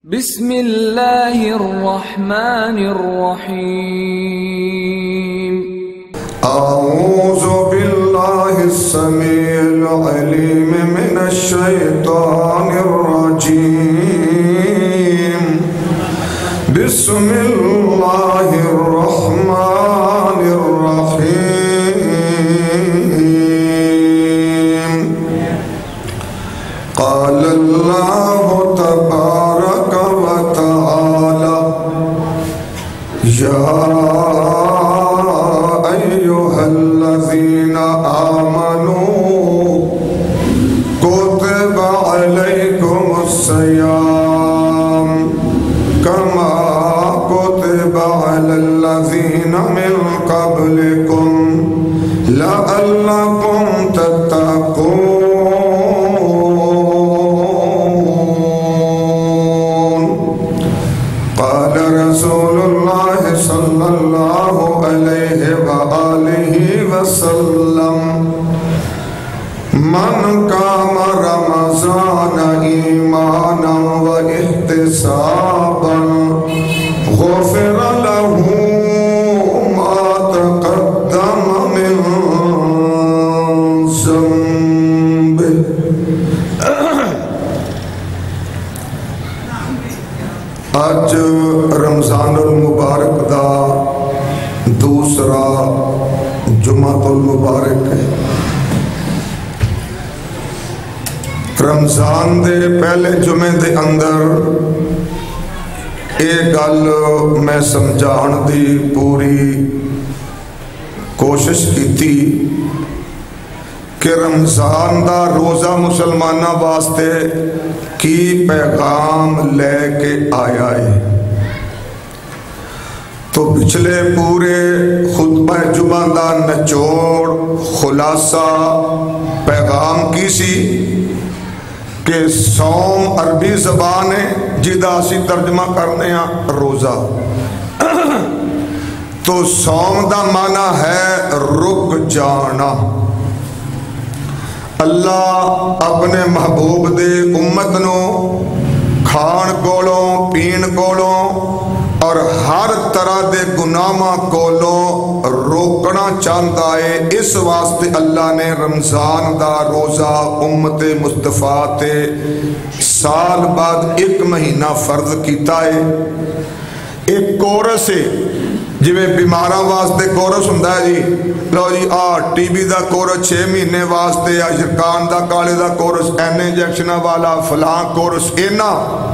بسم اللہ الرحمن الرحیم اعوذ باللہ السمیع العلیم من الشیطان الرجیم بسم اللہ الرحمن الرحیم قال اللہ تبارک وتعالی یا أيها الذين آمنوا كتب عليكم الصيام كما كتب على الذين من قبلكم لعلكم تتقون قال رسول الله صلى الله عليه وآله وسلم من قام رمضان إيمانا واحتسابا غفر له ما تقدم من ذنبه آج رمضان المبارک دا دوسرا جمعۃ المبارک ہے۔ رمضان دے پہلے جمعے دے اندر ایک گل میں سمجھان دی پوری کوشش کی تھی کہ رمضان دا روزہ مسلمانہ واسطے کی پیغام لے کے آیا ہے۔ تو پچھلے پورے خطبہ جمعہ دا نچوڑ خلاصہ پیغام کی سی کہ صوم عربی زبان ہے جدا اسی ترجمہ کرنے ہیں روزہ، تو صوم دا معنی ہے رک جانا۔ اللہ اپنے محبوب دے امت نو کھان کولوں پین کولوں اور ہر طرح دے گناہاں کولوں روکنا چاہتا ہے۔ اس واسطے اللہ نے رمضان دا روزہ امت مصطفیٰ تے سال بعد ایک مہینہ فرض کیتا ہے۔ ایک کورس ہے جویں بیماراں واسطے کورس ہوندا ہے جی، لو جی ٹی بی دا کورس 6 مہینے واسطے، یا شرکان دا کالے دا کورس، این انجیکشن والا فلاں کورس اینا۔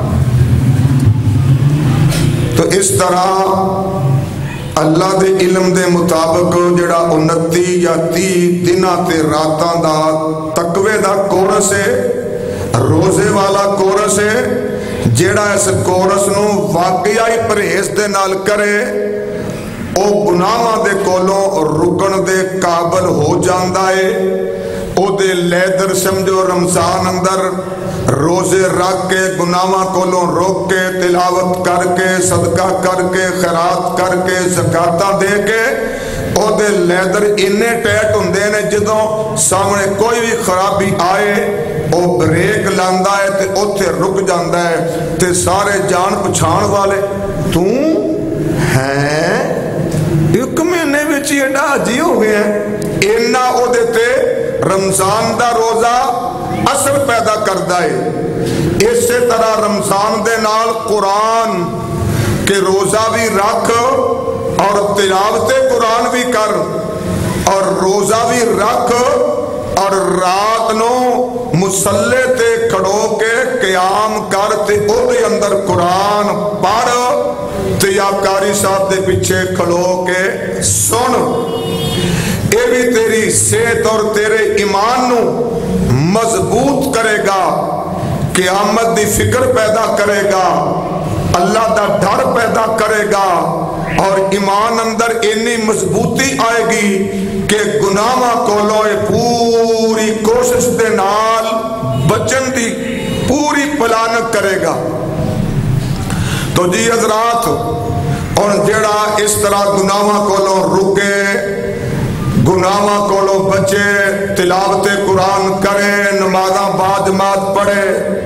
تو اس طرح اللہ دے علم دے مطابق جڑا 29 یا 30 دناں تے راتاں دا تقوی دا کورس ہے، روزے والا کورس ہے، جڑا اس کورس نو واقعی پرہیز دے نال کرے او گناہاں دے کولوں رکن دے قابل ہو جاندا ہے۔ او دے لیدر سمجھو رمضان اندر روزے رکھ کے گناہاں کولوں روک کے تلاوت کر کے صدقہ کر کے خیرات کر کے زکاتاں دے کے او دے لیدر انے ٹیٹ ہوندے نے جدوں سامنے کوئی بھی خرابی آئے او بریک لاندا ہے تے اوتھے رک جاندا ہے تے سارے جان پچھان والے تو ہیں ایک مہینے وچ ایڈا جی ہو گئے ہیں۔ اینا او دیتے رمضان دا روزہ اثر پیدا کردا ہے۔ اسی طرح رمضان دے نال قرآن کے روزہ بھی رکھ اور تلاوت قرآن بھی کر اور روزہ بھی رکھ اور رات نو مصلی تے کھڑو کے قیام کر تے او دے اندر قرآن پڑھ تے یا قاری صاحب دے پیچھے کھڑو کے سن۔ اے بھی تیری صحت اور تیرے ایمان نو مضبوط کرے گا، قیامت دی فکر پیدا کرے گا، اللہ دا ڈر پیدا کرے گا، اور ایمان اندر اتنی مضبوطی آئے گی کہ گناہاں کولوں پوری کوشش دے نال بچن دی پوری پلانک کرے گا۔ تو جی حضرات، اور جڑا اس طرح گناہاں کولوں رکے، گناہاں کولوں بچے، تلاوت قرآن کرے، نمازاں با جماعت پڑھے،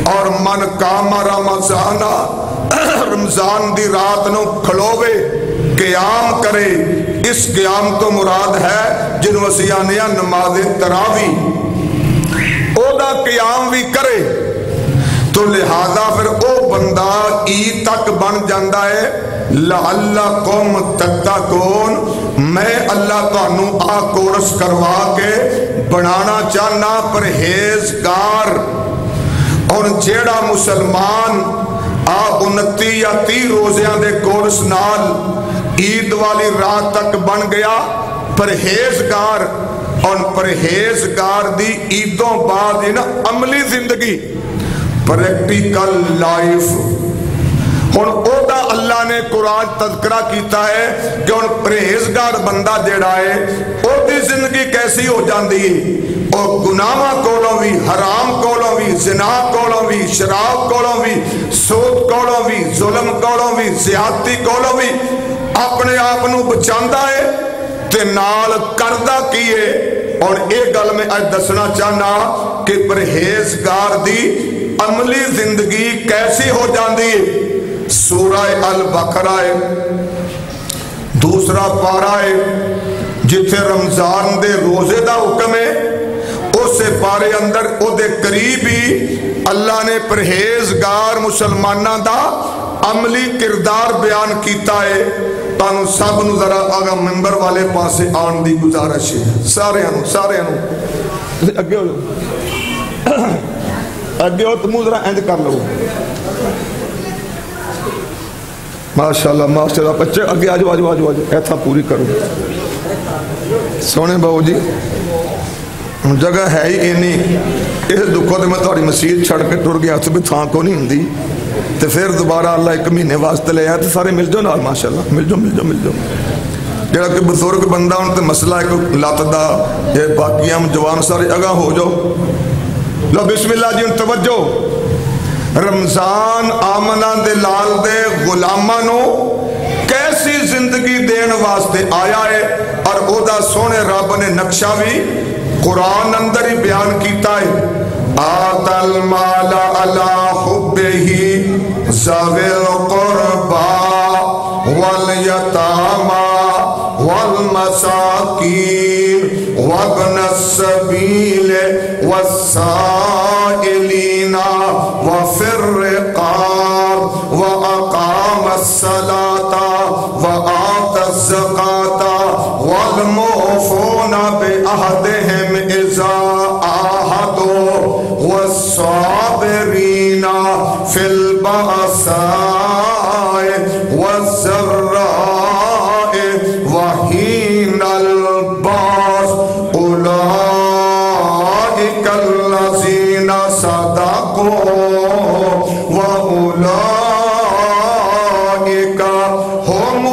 اور من کام رمضان رمضان دی رات نو کھلوے قیام کرے. اس قیام تو مراد ہے جنہوں اسی آنے نماز تراوی او دا قیام بھی کرے. تو لہذا پھر او بندہ عید تک بن جاندہ ہے لعلکم تتقون. میں اللہ تانوں آ کورس کروا کے بنانا چاہنا پرہیزگار. اور جیڑا مسلمان آ 29 یا 30 روزیاں دے کورس نال عید والی رات تک بن گیا پرہیزگار. اور پرہیزگار دی عیدوں بعد نا عملی زندگی پریکٹیکل لائف. ہن او دا اللہ نے قرآن تذکرہ کیتا ہے کہ ہن پرہیزگار بندہ جیڑا ہے او دی زندگی کیسی ہو جاندی ہے. او گناہاں کولوں بھی، حرام کولوں بھی، زنا کولوں بھی، شراب کولوں بھی، سود کولوں بھی، ظلم کولوں بھی، زیادتی کولوں بھی اپنے آپ نو بچاندا ہے تے نال کردہ کیے. اور ایک گل میں آج دسنا چاہنا کہ پرہیزگار دی عملی زندگی کیسی ہو جاندی ہے. سورہ البقرہ ہے دوسرا پارہ ہے جتھے رمضان دے روزے دا حکم ہے. اسے پارے اندر او دے قریب ہی اللہ نے پرہیزگار مسلمانہ دا عملی کردار بیان کیتا ہے. تانوں سب نو ذرا آگا ممبر والے پاسے آن دی گزارش ہے. سارے انو اگے ہو جاؤ، اگے ہو تو منہ ذرا اینج کر لو. ماشاءاللہ ماشاءاللہ بچے اگے آجو آجو آجو آجو ایتھا پوری کرو. سونے بہو جی جگہ ہے ہی اینی اس دکھو تے میں تھوڑی مسجد چھڑ کے ٹر گیا تو بھی تھان کو نہیں ہندی تے پھر دوبارہ اللہ ایک مہینے واسطے لے آیا تے سارے مل جاؤ نال ماشاءاللہ مل جاؤ. جڑا کہ بزرگ بندہ ان تے مسئلہ ایک لات دا یہ باقی ہم جوان سارے اگاں ہو جاؤ. لو بسم اللہ جی توجہ. رمضان آمنہ دے لال دے غلامانو کیسی زندگی دین واسطے آیا ہے اور او دا سونے رب نے نقشہ بھی قرآن اندر ہی بیان کیتا ہے. آت المال علی حبہ ذوی القربى والیتامى والمساکین وابن السبیل والسائلین وفی الرقاب واقام الصلاة وآت الزکاة والموفون بعہدہم اذا عاہدوا والصابرین فی البأساء والضراء وحین الباس اولئک الذین صدقوا واولئک هم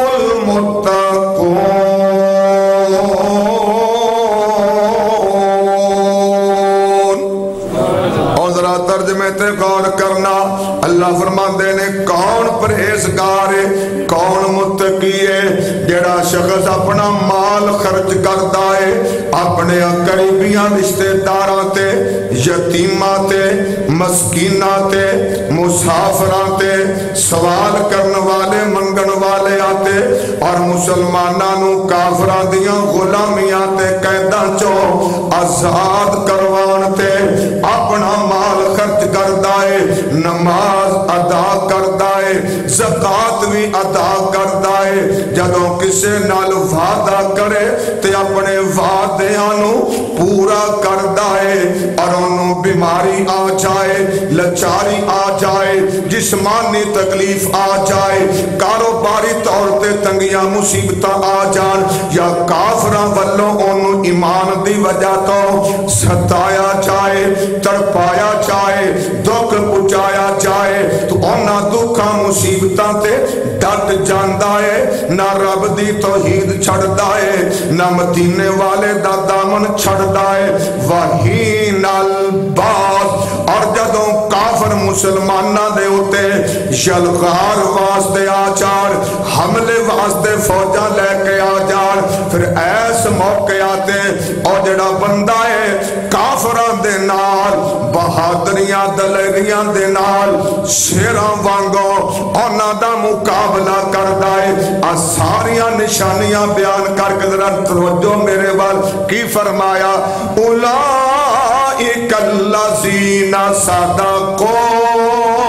المتقون. اور ذرا ترجمے تے غور کرنا. اللہ فرماندے نے کون پرہیزگار ہے کون متقی ہے. جڑا شخص اپنا مال خرچ کرتا ہے اپنے قریبیاں رشتہ داراں تے یتیماں تے مسکیناں تے مسافراں تے سوال کرن والے منگن والے آتے اور مسلماناں نو کافراں دیاں غلامیاں تے قیداں چوں آزاد کروان تے اپنا مال خرچ کرتا ہے. نماز ادا کرتا ہے زکات بھی ادا کرتا ہے. جدوں کسے نال وعدہ کرے تے اپنے وعدیاں نو پورا کرتا ہے. اور انہوں بیماری آ جائے لچاری آ جائے جسمانی تکلیف آ جائے کاروباری طور تے تنگیاں مصیبتاں آ جان یا کافراں والوں انہوں ایمان دی وجہ تو ستایا جائے تڑپایا جائے دکھ پچایا جائے تو انہاں دکھاں مصیبتاں تے ڈٹ جاندا ہے. نہ رب دی توحید چھڑدا ہے نہ مدینے والے دا دامن چھڑدا ہے. وحین الباس. اور جدوں کافر مسلماناں دے ہوتے یلغار واسطے آ جان حملے واسطے فوجاں لے کے آ جان پھر ایس موقع آتے اور جڑا بندہ ہے کافران دے نال بہادریاں دلیریاں دے نال شیران وانگو اونا دا مقابلہ کر دائے ساریاں نشانیاں بیان کر کے ذرا توجہ میرے وال کی فرمایا اولئک الذین صدقوا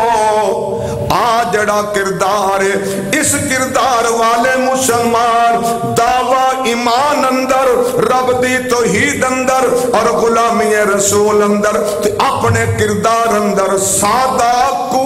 جڑا کردار ہے اس کردار والے مسلمان دعوی ایمان اندر رب دی توحید اندر اور غلامی رسول اندر اپنے کردار اندر صادق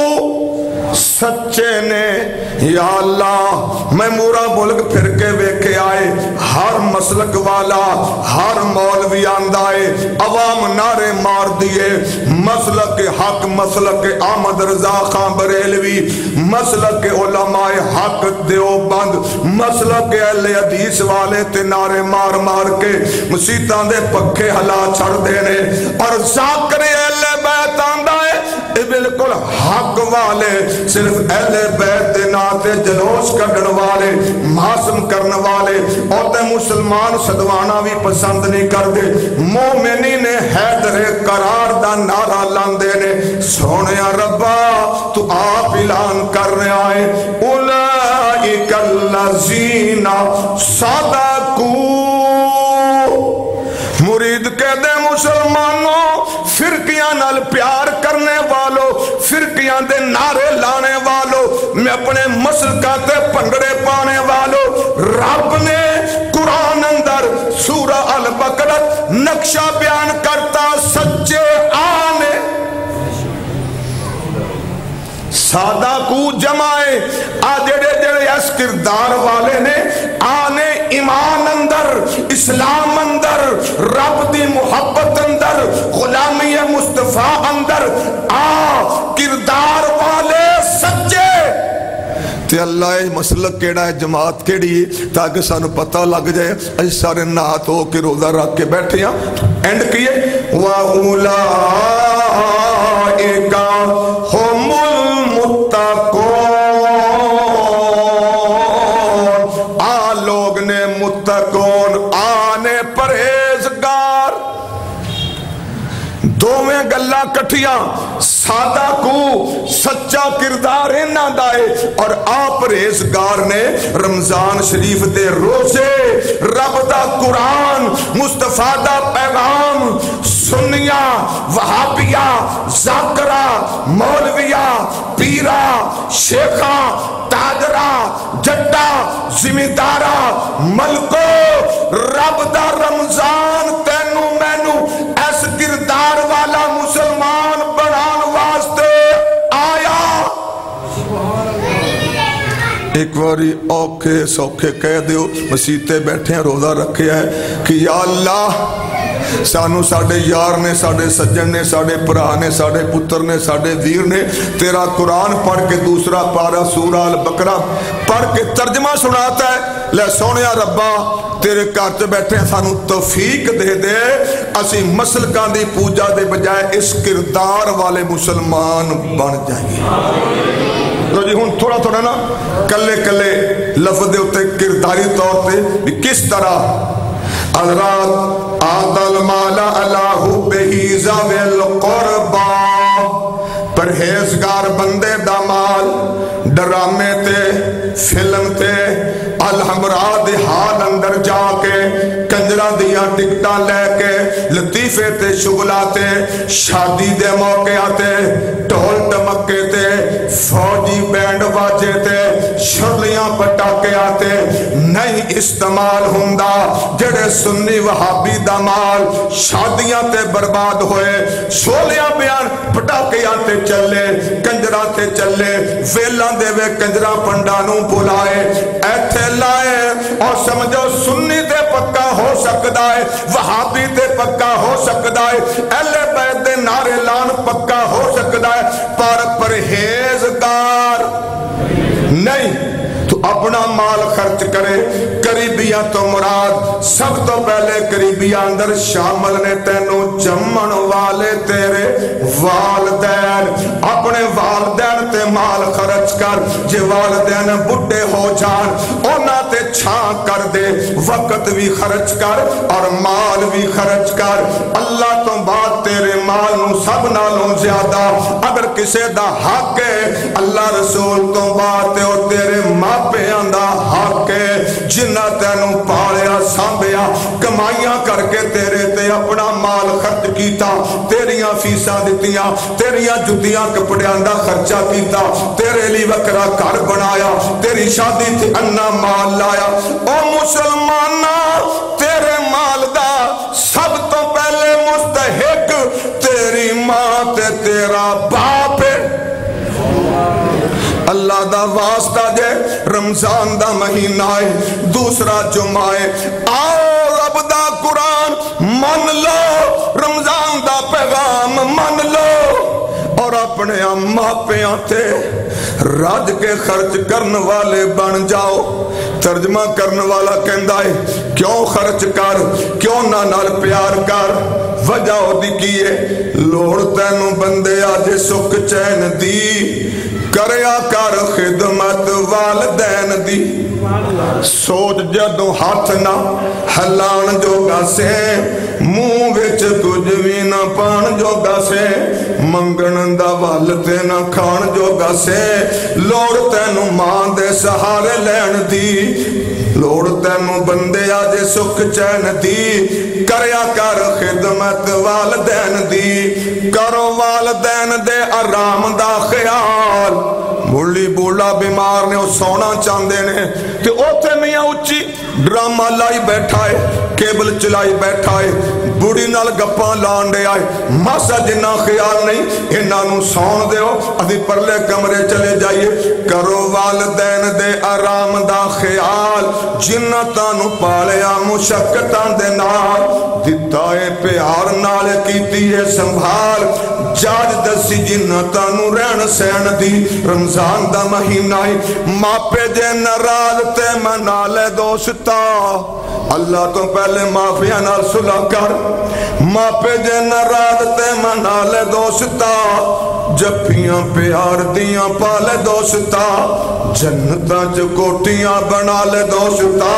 سچے نے یا اللہ میں مورا ملک پھر کے ویکھے آئے ہر مسلک والا ہر مولوی آندائے عوام نعرے مار دیے مسلک حق مسلک احمد رضا خان بریلوی مسلک علماء حق دیوبند مسلک اہل حدیث والے تے نعرے مار مار کے مسیتاں دے پکھے ہلا چھڑ دینے اور ذاکر اہل بیت آندائے بالکل حق والے صرف اہل بیت دے ناتے جلوس کڈن والے معصوم کرن والے اور تے مسلمان صدوانا بھی پسند نہیں کر دے مومنین حیدر قرار دا نعرہ لاندے نے سونیا ربا تو آپ اعلان کر رہے آئے اولئک الذین صدقوا مرید کہہ دے مسلمانوں فرقیاں نال پیار کرنے والوں فرقیاں دے نعرے لانے والوں میں اپنے مسلکہ تے پنگڑے پانے والوں رب نے قرآن اندر سورہ البقرہ نقشہ بیان کرتا سچے آنے سادہ کو جمائے آجڑے جڑے اس کردار والے نے آنے ایمان اندر اسلام اندر رب دی محبت اندر غلامی مصطفیٰ اندر کردار والے سچے تے اللہ مسلک کیڑا ہے جماعت کیڑی ہے تاکہ سانو پتہ لگ جائے اج سارے نہات ہو کے روزہ رکھ کے بیٹھے ہیں اینڈ کیے وَأُولَئِكَ هُمُ الْمُتَّقُونَ لوگ نے متقون آنے پرہیزگار دوویں گلہ کٹھیاں سادہ کو سچا کردار نہ دائے اور آپ پرہیزگار نے رمضان شریف دے روزے رب دا قرآن مصطفیٰ دا پیغام سنیاں وہابیہ ذاکرہ مولویہ پیرہ شیخہ تاجرہ جڈہ زمیندارہ ملکو رب دا رمضان تینو مینو ایس کردار والا مسلمان بنان واسطے آیا ایک باری اوکھے سوکھے کہہ دیو مسیتے بیٹھے ہیں روزہ رکھے ہے کہ یا اللہ سانو ساڑھے یار نے ساڑھے سجن نے ساڑھے پرا نے ساڑھے پتر نے ساڑھے ویر نے تیرا قرآن پڑھ کے دوسرا پارا سورہ البقرہ پڑھ کے ترجمہ سناتا ہے لے سونیا ربا تیرے کارتے بیٹھے ہیں سانو توفیق دے دے اسی مسلکان دی پوجا دے بجائے اس کردار والے مسلمان بن جائیں تو جی ہون تھوڑا تھوڑا نا کلے کلے لفظ دے ہوتے کرداری طور پہ بھی کس طرح حضرات آدل مالا اللہ بہی ذوی القربا پرہیزگار بندے دا مال ڈرامے تے فلم تے الحمراہ دے حال اندر جا کے کنجرہ دیا ٹکٹا لے کے لطیفے تے شغلاتے شادی دے موقع آتے ٹول ٹمکے تے فوجی بینڈ باجے تے شرلیاں پٹاکے آتے نہیں استعمال ہوندا جڑے سنی وہابی دا مال شادیاں تے برباد ہوئے شولیاں بیان پٹاکے آتے چلے کنجرہ تے چلے ویلان دے وے کنجرہ پنڈانوں بلائے ایتھے لائے اور سمجھو سنی تے پکا ہو سکتا ہے وہابی تے پکا ہو سکتا ہے اہل بیت دے نعرے لان پکا ہو سکتا ہے پر پرہیزگار نہیں تو اپنا مال خرچ کرے. قریبیاں تو مراد سب تو پہلے قریبیاں اندر شامل نے تینوں جمن والے تیرے والدین. اپنے والدین تے مال خرچ کر. جے والدین بڈھے ہو جان اونا تے چھاں کر دے. وقت بھی خرچ کر اور مال بھی خرچ کر. اللہ تو بعد تیرے مال نو سب نالوں زیادہ اگر کسے دا حق ہے اللہ رسول تو بعد تے اور تیرے ماپیاں دا حق ہے جنہ تینوں پالیا سانبیا کمائیاں کر کے تیرے تے اپنا مال خرچ کیتا. تیریاں فیساں دتیاں, تیریاں جتیاں کپڑیاں دا خرچہ کیتا, تیرے لی وکرا گھر بنایا, تیری شادی تے انا مال لایا. او مسلمانہ تیرے مال دا سب تو پہلے مستحق تیری ماں تے تیرا باپ ہے. اللہ دا واسطہ جے رمضان دا مہینہ ہے, دوسرا جمعہ ہے, آؤ رب دا قرآن من لو, رمضان دا پیغام من لو اور اپنے ماپیاں تے رج کے خرچ کرن والے بن جاؤ. ترجمہ کرن والا کہندا ہے کیوں خرچ کر, کیوں نہ نال پیار کر. وجہ دی کیے لوڑ تینوں بندے آج سکھ چین دی کریا کر خدمت والدین دی. سوچ جدو ہاتھ نہ ہلان جوگا سے منہ وچ کچھ بھی نہ پان جوگا سے منگن دا والتے نہ کھان جوگا سے لوڑ تینوں ماں دے سہارے لین دی. لوڑ تینوں بندے آج سکھ چین دی کریا کر خدمت والدین دی. کرو والدین دے آرام دا خیال. بولی بولا بیمار نے سونا چاندے نے تے اوتھے میاں اچھی ڈرامہ لائی بیٹھا ہے, کیبل چلائی بیٹھا ہے, بڑی نال گپاں لانڈے آئے. ماسا جنہ خیال نہیں انہاں نو سون دیو ادھی پرلے کمرے چلے جائیے. کرو والدین دے آرام دا خیال جنہ تانو پالیا مشقتاں دے نال دتا ہے پیار نال کیتی ہے سنبھال. جاج دسی جنہ تانو رہن سین دی. رمضان دا مہینہ ہے, ماپے جے ناراض تے منا لے دوستا. اللہ تو پہلے معافیاں نال صلح کر. ماپے جے ناراض تے منا لے دوستا. جپیاں پیار دیاں پالے دوستا. جنتاں چ کوٹیاں بنا لے دوستا.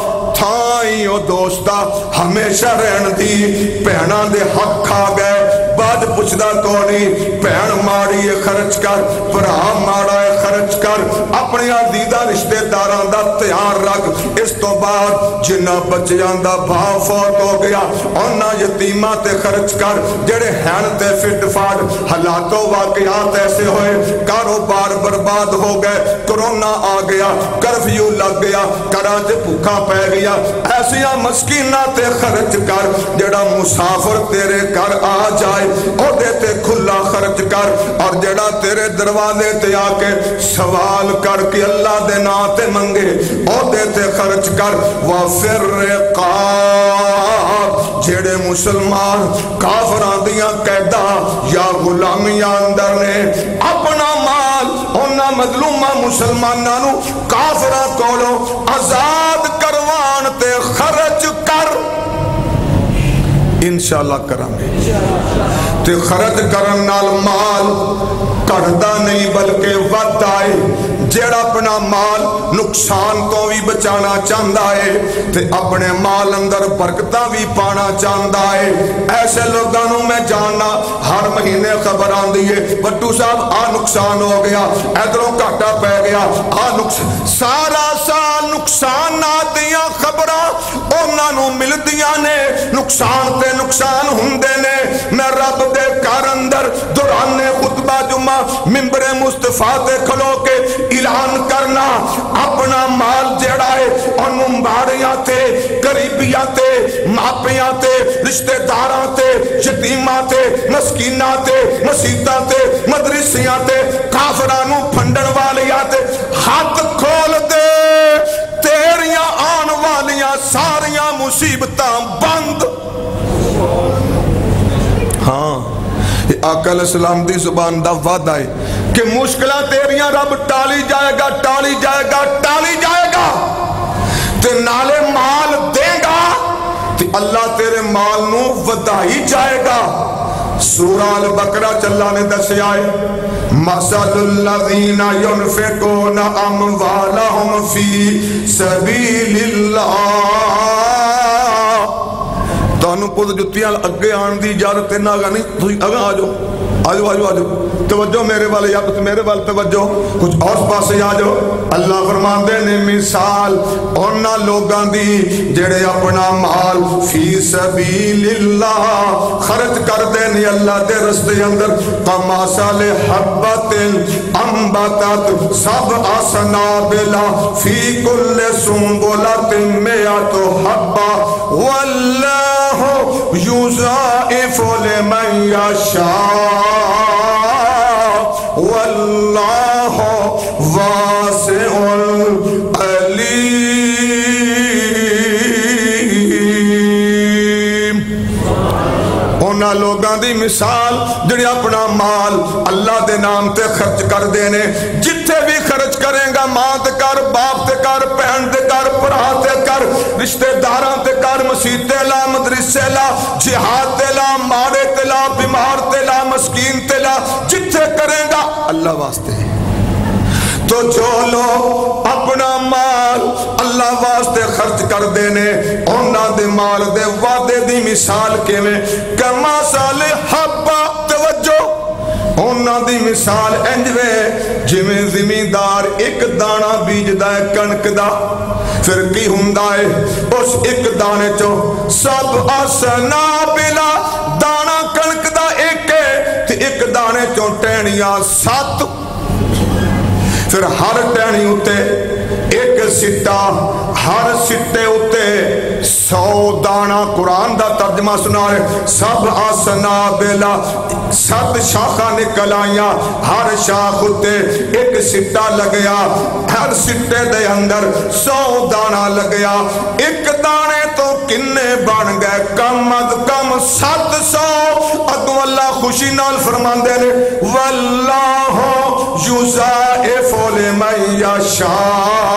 تھائیں او دوستا ہمیشہ رہن دی. بہناں دے حق کھا گئے بعد پوچھدا کونی. بہن ماڑی ہے خرچ کر, بھرا ماڑا ہے خرچ کر. اپنے عزیزہ رشتہ داراں دا دھیان رکھ. اس تو بعد جنہ بچیاں دا بھاؤ فوت ہو گیا انہاں یتیماں تے خرچ کر جڑے ہین تے فٹ فاٹ. حالات و واقعات ایسے ہوئے کاروبار برباد ہو گئے, کرونا آ گیا, کرفیو لگ گیا, گھراں تے بھوکا پے گیا. ایسیاں مسکیناں تے خرچ کر. جڑا مسافر تیرے گھر آ جائے او دے تے کھلا خرچ کر. اور جڑا تیرے دروازے تے آ کے سوال کر کے اللہ دے نام تے منگے او دے تے خرچ کر. وافر رقاب جڑے مسلمان کافراں دیاں قیداں یا غلامیاں اندر نے اپنا مال انہاں مظلوماں مسلماناں نو کافراں کولوں آزاد کروان تے خرچ کر. انشاءاللہ کرانگے تے خرچ کرن نال مال کڑھدا نہیں بلکہ ود آئے. جیڑا اپنا مال نقصان تو بھی بچانا چاہتا ہے تے اپنے مال اندر برکتاں بھی پانا چاہتا ہے. ایسے لوگوں میں جاننا ہر مہینے خبر آندی ہے بٹو صاحب آ نقصان ہو گیا, ادھروں گھاٹا پہ گیا, آ نقصان. سارا سال نقصانات دیاں خبراں انہاں نو ملدیاں نے. نقصان تے نقصان ہوندے نے. میں رب دے گھر اندر دوران خطبہ جمعہ منبر مصطفیٰ تے کھلو کے اعلان کرنا اپنا مال جڑا ہے انہوں باڑیاں تے قریبیاں تے ماپیاں تے رشتہ داراں تے یتیماں تے مسکیناں تے مسیتاں تے مدرسیاں تے کافرانوں پھنڈن والیاں تے ہاتھ کھول دے. تیریاں آن والیاں ساریاں مصیبتاں بند. ہاں آقا علیہ السلام دی زبان دا وعدہ ہے کہ مشکلہ تیریاں رب ٹالی جائے گا ٹالی جائے گا ٹالی جائے گا تے نالے مال دے گا تے اللہ تیرے مال نو ودائی جائے گا. سورہ البقرہ چلا نے دسیا ہے مثل الذین ينفقون اموالهم فی سبیل اللہ. تانوں پود جتیاں اگے آن دی اجازت نہ گا نہیں تسی اگے آ جاؤ آجو آجو آجو توجہ میرے والے یا میرے والے توجہ کچھ اور پاسے آ جاؤ. اللہ فرماندے نے مثال انہاں لوگاں دی جڑے اپنا مال فی سبیل اللہ خرچ کر دے نے اللہ دے رستے اندر کمثل حبۃ انبتت سبع سنابل فی کل سنبلۃ مئۃ حبۃ واللہ یضاعف لمن یشاء واللہ واسع علیم. انہاں لوگاں دی مثال جڑے اپنا مال اللہ دے نام تے خرچ کر دینے جتھے بھی خرچ کریں گا ماں تے کر باپ تے کر بہن تے کر بھرا تے کر رشتہ داراں تے کر مسجد تے لا مدرسے لا جہاد تے لا مارے تے لا بیمار تے لا مسکین تے لا جتھے کریں گا اللہ واسطے. تو جو لوگ اپنا مال اللہ واسطے خرچ کر دینے انہاں دے مال دے وعدے دی مثال کیویں کمثل حبۃ. توجہ انہاں دی مثال انجویں جویں زمیندار ایک دانہ بیجدا ہے کنک دا پھر کی ہوندا ہے اس ایک دانے چوں سبع سنابل دانہ کنک دا ایک ہے تے ایک دانے چوں ٹہنیاں 7 پھر ہر ٹہنی اتے ایک سٹا ہر سٹے اتے 100 دانہ. قرآن دا ترجمہ سنا رہے سبع سنابل 7 شاخاں نکل آئیاں ہر شاخ اتے ایک سٹا لگیا ہر سٹے دے اندر 100 دانہ لگیا. ایک دانے تو کنے بن گئے کم از کم 700. اگوں اللہ خوشی نال فرماندے نے واللہ یضاعف لمن یشاء.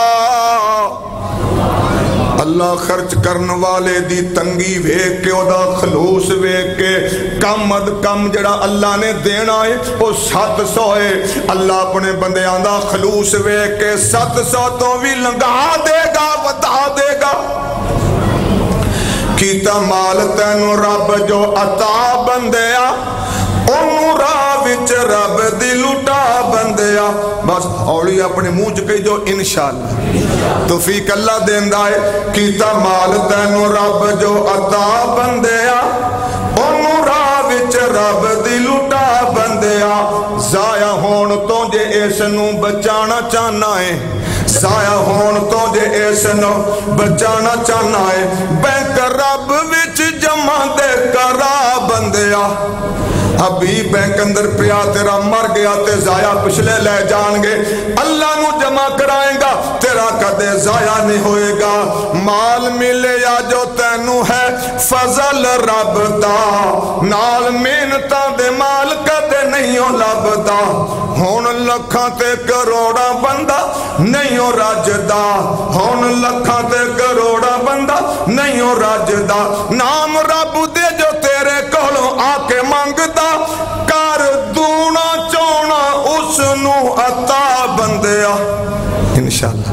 اللہ خرچ کرن والے دی تنگی ویکھ کے او دا خلوص ویکھ کے کم از کم جڑا اللہ نے دینا ہے او 700 ہے. اللہ اپنے بندیاں دا خلوص ویکھ کے 700 تو بھی لنگا دے گا ودا دے گا. کیتا مال تینو رب جو عطا بندیا انہوں راہ وچ رب دی لٹا بندیا. بس اولی اپنے منہ چ کہی جو انشاءاللہ توفیق اللہ دیندا ہے. کیتا مال تینو رب جو عطا بندیا انہوں راہ وچ رب دی لٹا بندیا. ضائع ہون تو جے اس نو بچانا چاہنا ہے ضائع ہون تو جے اس نو بچانا چاہنا ہے بینک رب وچ جمع دے کرا بندیا. ابھی بینک اندر پیا تیرا مر گیا تے ضائع پچھلے لے جان گے اللہ نو جمع کرائیں گا تیرا کدے ضائع نہیں ہوئے گا. مال ملے یا جو تینو ہے فضل رب دا نال محنتاں دے مال کدے نہیں ہو لبدا. ہون لکھاں تے کروڑا بندہ نہیں ہو رجدا ہون لکھاں تے کروڑا بندہ نہیں ہو رجدا. نام رب دے جو تیرے کولوں آ کے منگدا کر دونا چونا اس نو عطا بندیا انشاءاللہ.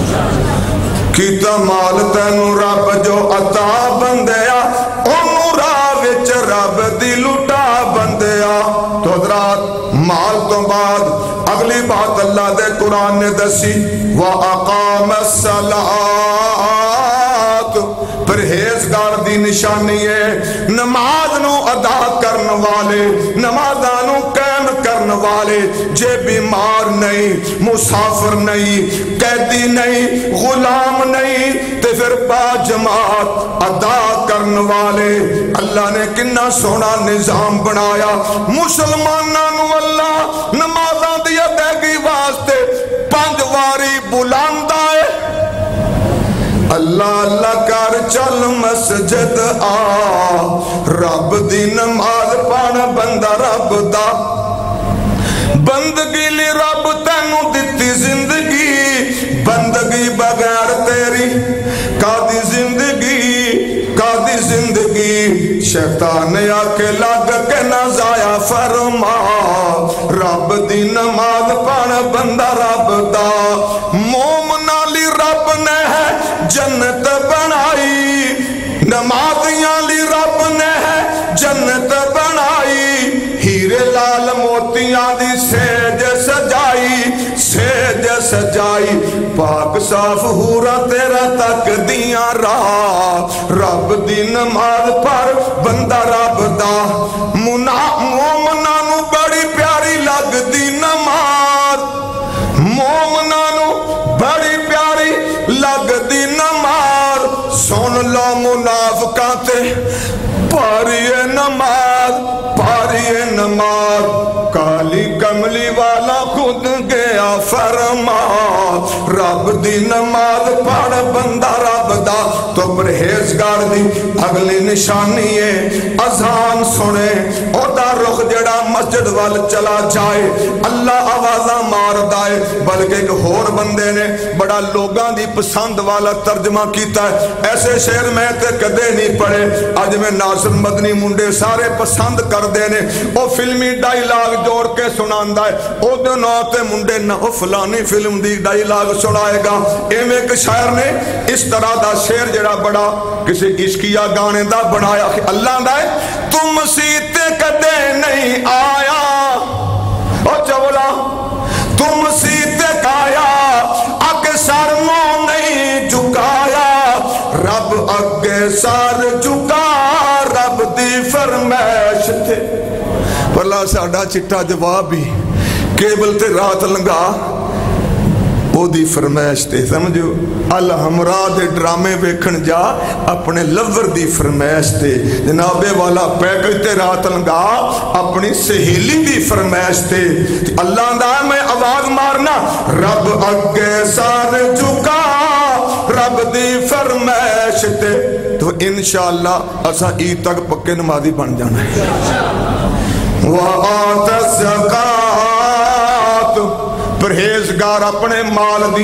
کیتا مال تینو رب جو عطا بندیا انہوں راہ وچ رب دی لٹا بندیا. تو حضرات مال تو بعد اگلی بات اللہ دے قرآن نے دسی وَأَقَامَ الصَّلَاةَ. پرہیزگار دی نشانی ہے نماز نو ادا کرن والے نمازاں نو قائم کرن والے جے بیمار نہیں مسافر نہیں قیدی نہیں غلام نہیں تے پھر با جماعت ادا کرن والے. اللہ نے کنا سونا نظام بنایا. مسلماناں نو اللہ نمازاں دی ادائیگی واسطے 5 واری بلاندا ہے. اللہ اللہ کر चल मस्जिद आ, रब दी नमाज पढ़ बंदा रब दा। बंदगी ली रब तैनू दिती जिंदगी, बंदगी बगैर तेरी कादी जिंदगी, कादी जिंदगी। शैतान आके लग के ना जाया फरमा, रब दी नमाज पढ़ बंदा रब दा। मोमना ली रब ने है जन्नत बनाई, नमाजियां ली रब ने है जन्नत बनाई। हीरे लाल मोतियां दी सेज सजाई, सेज सजाई। पाक साफ हूरा तेरा तक दियां राह, रब दी नमाज पर बंदा रब दा। मोमना नू बड़ी प्यारी लगदी नमाज, मोमना नू बड़ी प्यारी लगदी नमाज। सुन लो मुनाफिकां ते पारिए नमाज, पारिए नमाज। काली कमली वाला खुद गया फरमा, रब दी नमाज पढ़ बंदा रब दा। तो परहेजगार दी अगली निशानी है अजान सुने, ओदा रुख जड़ा मस्जिद वाल चला जाए, अल्लाह आवाज़ा मारदा है। बल्कि एक होर बंदे ने बड़ा लोगां दी पसंद वाला तर्जमा कीता है, ऐसे शेर मैं ते कदे नहीं पढ़े। अज मैं नासिर मदनी मुंडे सारे पसंद करते ने, वो फिल्मी डायलॉग जोड़ के सुनांदा है, ओदे नाल ते मुंडे ना ओ फलानी फिल्म दी डायलॉग सुनाएगा। एवें एक शायर ने इस तरह दा शेर जड़ा बड़ा किसी इश्किया गाने दा बनाया, अल्लाह दा है, तुम सीते कदे नहीं आया ओ चवला, तुम सीते काया अगे सर नो नहीं झुकाया। रब अगे सर झुका, रब दी फरमाइश थे। भला साडा चिट्टा जवाब भी केबल ते रात लंघा ओदी फरमाइश ते। समझो अल हमरा दे ड्रामे वेखण जा अपने लवर दी फरमाइश ते। जनाबे वाला पैकेज ते रात लंघा अपनी सहेली दी फरमाइश ते। अल्लाह दा मैं आवाज मारना, रब अगे सर झुका, रब दी फरमाइश ते। तो इंशाअल्लाह असा ईद तक पक्के नमाजी बन जाना है। परहेजगार अपने माल दी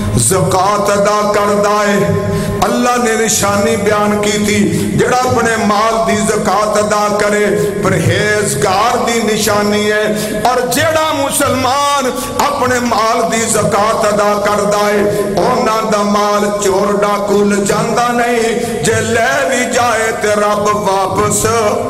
ज़कात अदा करदा है। अल्लाह ने निशानी बयान की थी, जेड़ा अपने माल दी ज़कात अदा करे परहेजगार दी निशानी है। और जेड़ा मुसलमान अपने माल दी ज़कात अदा करदा है, उन्हां दा माल चोर डाकू ले जांदा नहीं, जे ले भी जाए ते रब वापस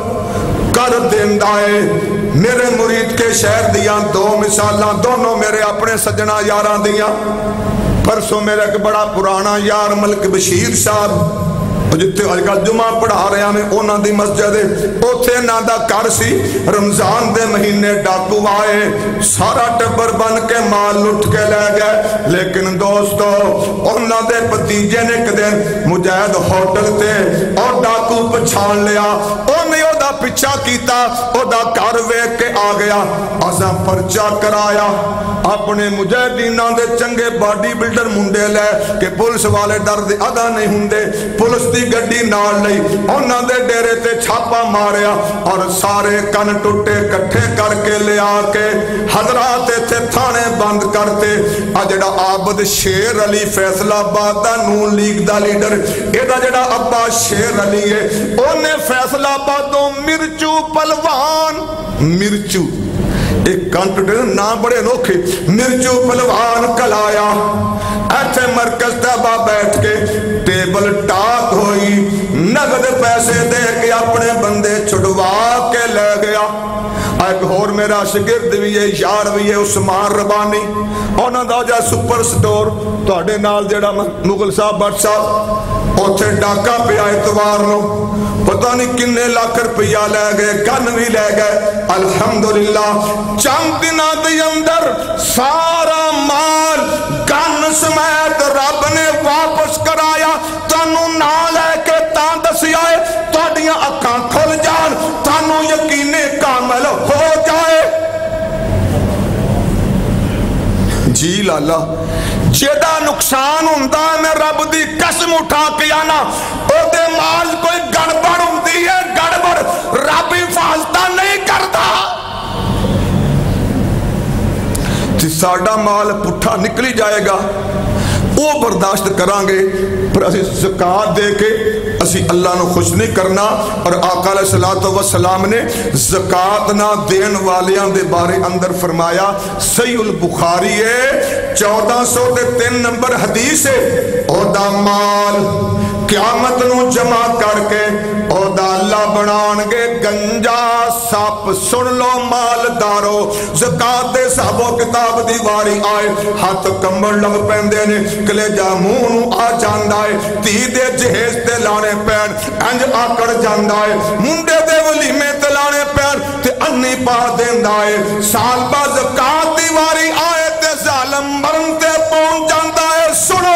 कर देंदा है। मेरे मुरीद के शहर दियां दो मिसालां, दोनों मेरे अपने सज्जना यारां दियां। परसों मेरा एक बड़ा पुराना यार मलिक बशीर साहब जिथे अजकल जुमा पढ़ा रहा मैं, उन्हों की मस्जिद उथे इन्हों का घर सी। रमजान के महीने डाकू आए, सारा टब्बर बन के माल लुट के ले गए। लेकिन दोस्तों उन्होंने भतीजे ने एक दिन मुजाहिद होटल ते और डाकू पछाण लिया, उन्हें ओदा पिछा किया, ओदा घर वेख के आ गया। असा परचा कराया अपने मुजाहिदीना दे चंगे बॉडी बिल्डर मुंडे ले के पुलिस वाले डर दे अदा नहीं हुंदे। पुलिस दी गड्डी नाल लई, उन्हां दे डेरे ते छापा मारिया और सारे कन टुटे इकट्ठे करके ले आके हजरात इत्थे थाने बंद करते। आ जेड़ा आबद शेर अली फैसलाबाद दा नून लीग दा लीडर, एदा जेड़ा अब्बा शेर अली है, ओने फैसलाबादों मिर्चू पहलवान, मिर्चू एक कंट ना बड़े अनोखे, मिर्चू पहलवान कलाया। ऐथे मरकज तबा बैठ के टेबल टाक होई, नगद पैसे दे के अपने बंदे छुड़वा के ले गया। एक होर मेरा शिगिर्द भी है, यार भी है, उस्मान रबानी, उन्होंने दा जा सुपर स्टोर तुहाडे नाल जेड़ा मुगल साहब भट्ट साहब, उथे डाका पिया इतवार नो, पता नहीं किन्ने लाख रुपया ले गए, गन भी ले गए। अल्हम्दुलिल्लाह चंद दिनों के अंदर सारा माल गन समेत रब ने वापस कराया। तानू ना लैके ता दसिया है, तुहाडियां अखां खुल जान, तानू यकीने कामल हो जाए। جی لالا جیدہ نقصان ہوندہ ہے میں رب دی قسم اٹھا کے آنا او دے مال کوئی گڑبڑ ہوندی ہے گڑبڑ رب حفاظتہ نہیں کرتا ساڑھا مال پٹھا نکلی جائے گا وہ برداشت کران گے پر اسی زکاة دے کے اسی اللہ نو خوش نہیں کرنا اور آقا علیہ السلام نے زکاة نہ دین والیاں دے بارے اندر فرمایا صحیح البخاری ہے 1403 نمبر حدیث ہے او دا مال قیامت نو جمع کر کے او دا اللہ بنانگے گنجا ساپ سن لو مالدارو زکاة دے صحبو کتاب دیواری آئے ہاتھ کمبر لگ پہندے نے کلے جا مونو آ جاندائے تی دے جہیز تے لانے پین انج آکڑ جاندائے منڈے دے ولی میں تے لانے پین تے انی پا دیندائے سال با زکاة دیواری آئے تے ظالم مرن تے پہنچ جاندائے سنو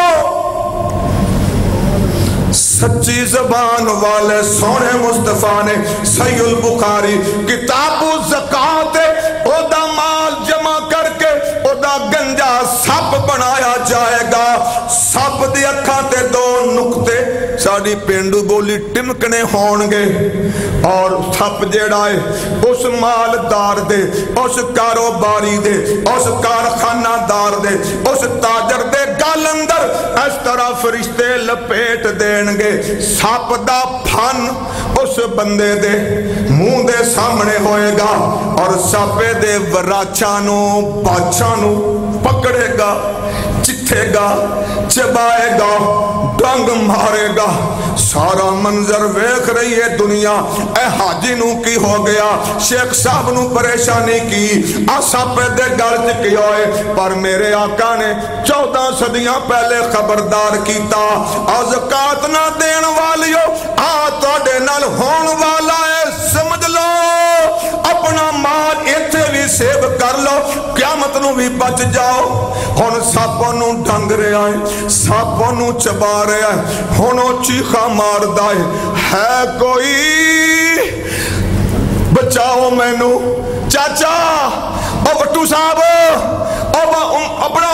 سچی زبان والے سونے مصطفیٰ نے صحیح البخاری کتاب زکاة او دا مال جمع کر کے او دا گنجا سب بنایا جائے گا سب دی اکھاں تے دو نکتے ساڑی پینڈو بولی ٹمکنے ہونگے اور سب جیڑائے اس مالدار دے اس کاروباری دے اس کارخانہ دار دے اس تاجر دے گل اندر اس طرح فرشتے لپیٹ دینگے ساپ دا پھن اس بندے دے منہ دے سامنے ہوئے گا اور ساپے دے وراچانو باچانو پکڑے گا چتھے گا چبائے گا ڈنگ مارے گا سارا منظر ویکھ رہی ہے دنیا اے حاجی نو کی ہو گیا شیخ صاحب نو پریشانی کی آسا پہ دے گل چکی ہوئے پر میرے آقا نے 14 صدیاں پہلے خبردار کیتا زکاة نہ دین والیو توڑے نال ہون والا ہے سمجھ لو اپنا مال ایتھے بھی سیب کر لو قیامت نو بھی بچ جاؤ ہون ساپوں نو ڈنگ رہے آئے ساپوں نو چبا رہے آئے ہونو چیخا مار دائے ہے کوئی بچاؤ میں نو چاچا او وٹو صاحب اپنا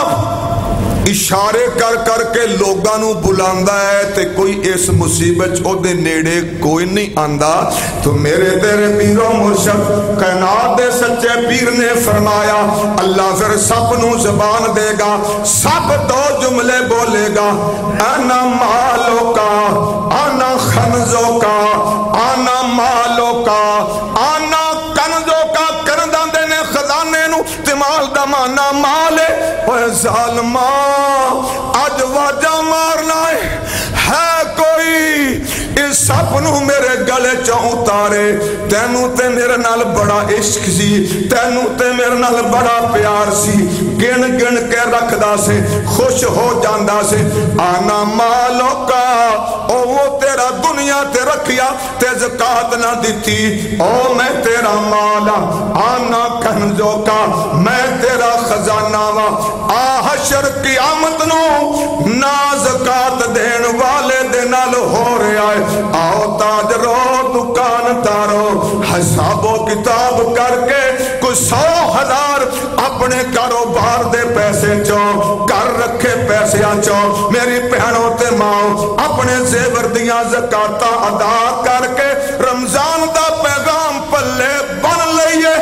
اشارے کر کر کے لوگانو بلاندہ ہے تے کوئی اس مصیبت او دے نیڑے کوئی نہیں آندہ تو میرے تیرے پیر و مرشد کائنات دے سچے پیر نے فرمایا اللہ پھر سب نو زبان دے گا سب دو جملے بولے گا انا مالو کا انا خنزو کا انا مالو کا انا کنزو کا کرندہ دینے خزانے نو تمال دمانا مالے اوہ ظالمہ آج واجہ مارنا ہے کوئی اس سپنو میرے گلے چاہوں تارے تینو تے میرے نال بڑا عشق سی تینو تے میرے نال بڑا پیار سی گن گن کے رکھ دا سے خوش ہو جاندہ سے آنا مالو کا او وہ تیرا دنیا تے رکھیا تے زکاة نہ دیتی او میں تیرا مالا آنا کنزو کا میں تیرا خزانہ وا حشر قیامت نو نا زکاة دین والے دینال ہو رہے آئے آؤ تاج رو دکان تارو حساب و کتاب کر کے کوئی 100,000 اپنے کاروبار دے پیسے چاہو کر رکھے پیسے چاہو میری پہنوں تے ماؤ اپنے زیور دیاں زکاة ادا کر کے رمضان دا پیغام پلے بن لئیے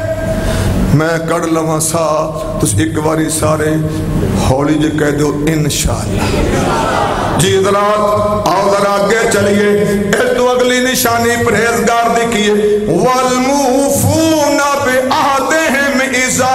میں کڑ لواں سا تو ایک باری سارے ہولی جے کہہ دو انشاءاللہ جی حضرات آؤ ذرا آگے چلیے اس تو اگلی نشانی پرہیزگار دیکھیے والموفون بعہدہم اذا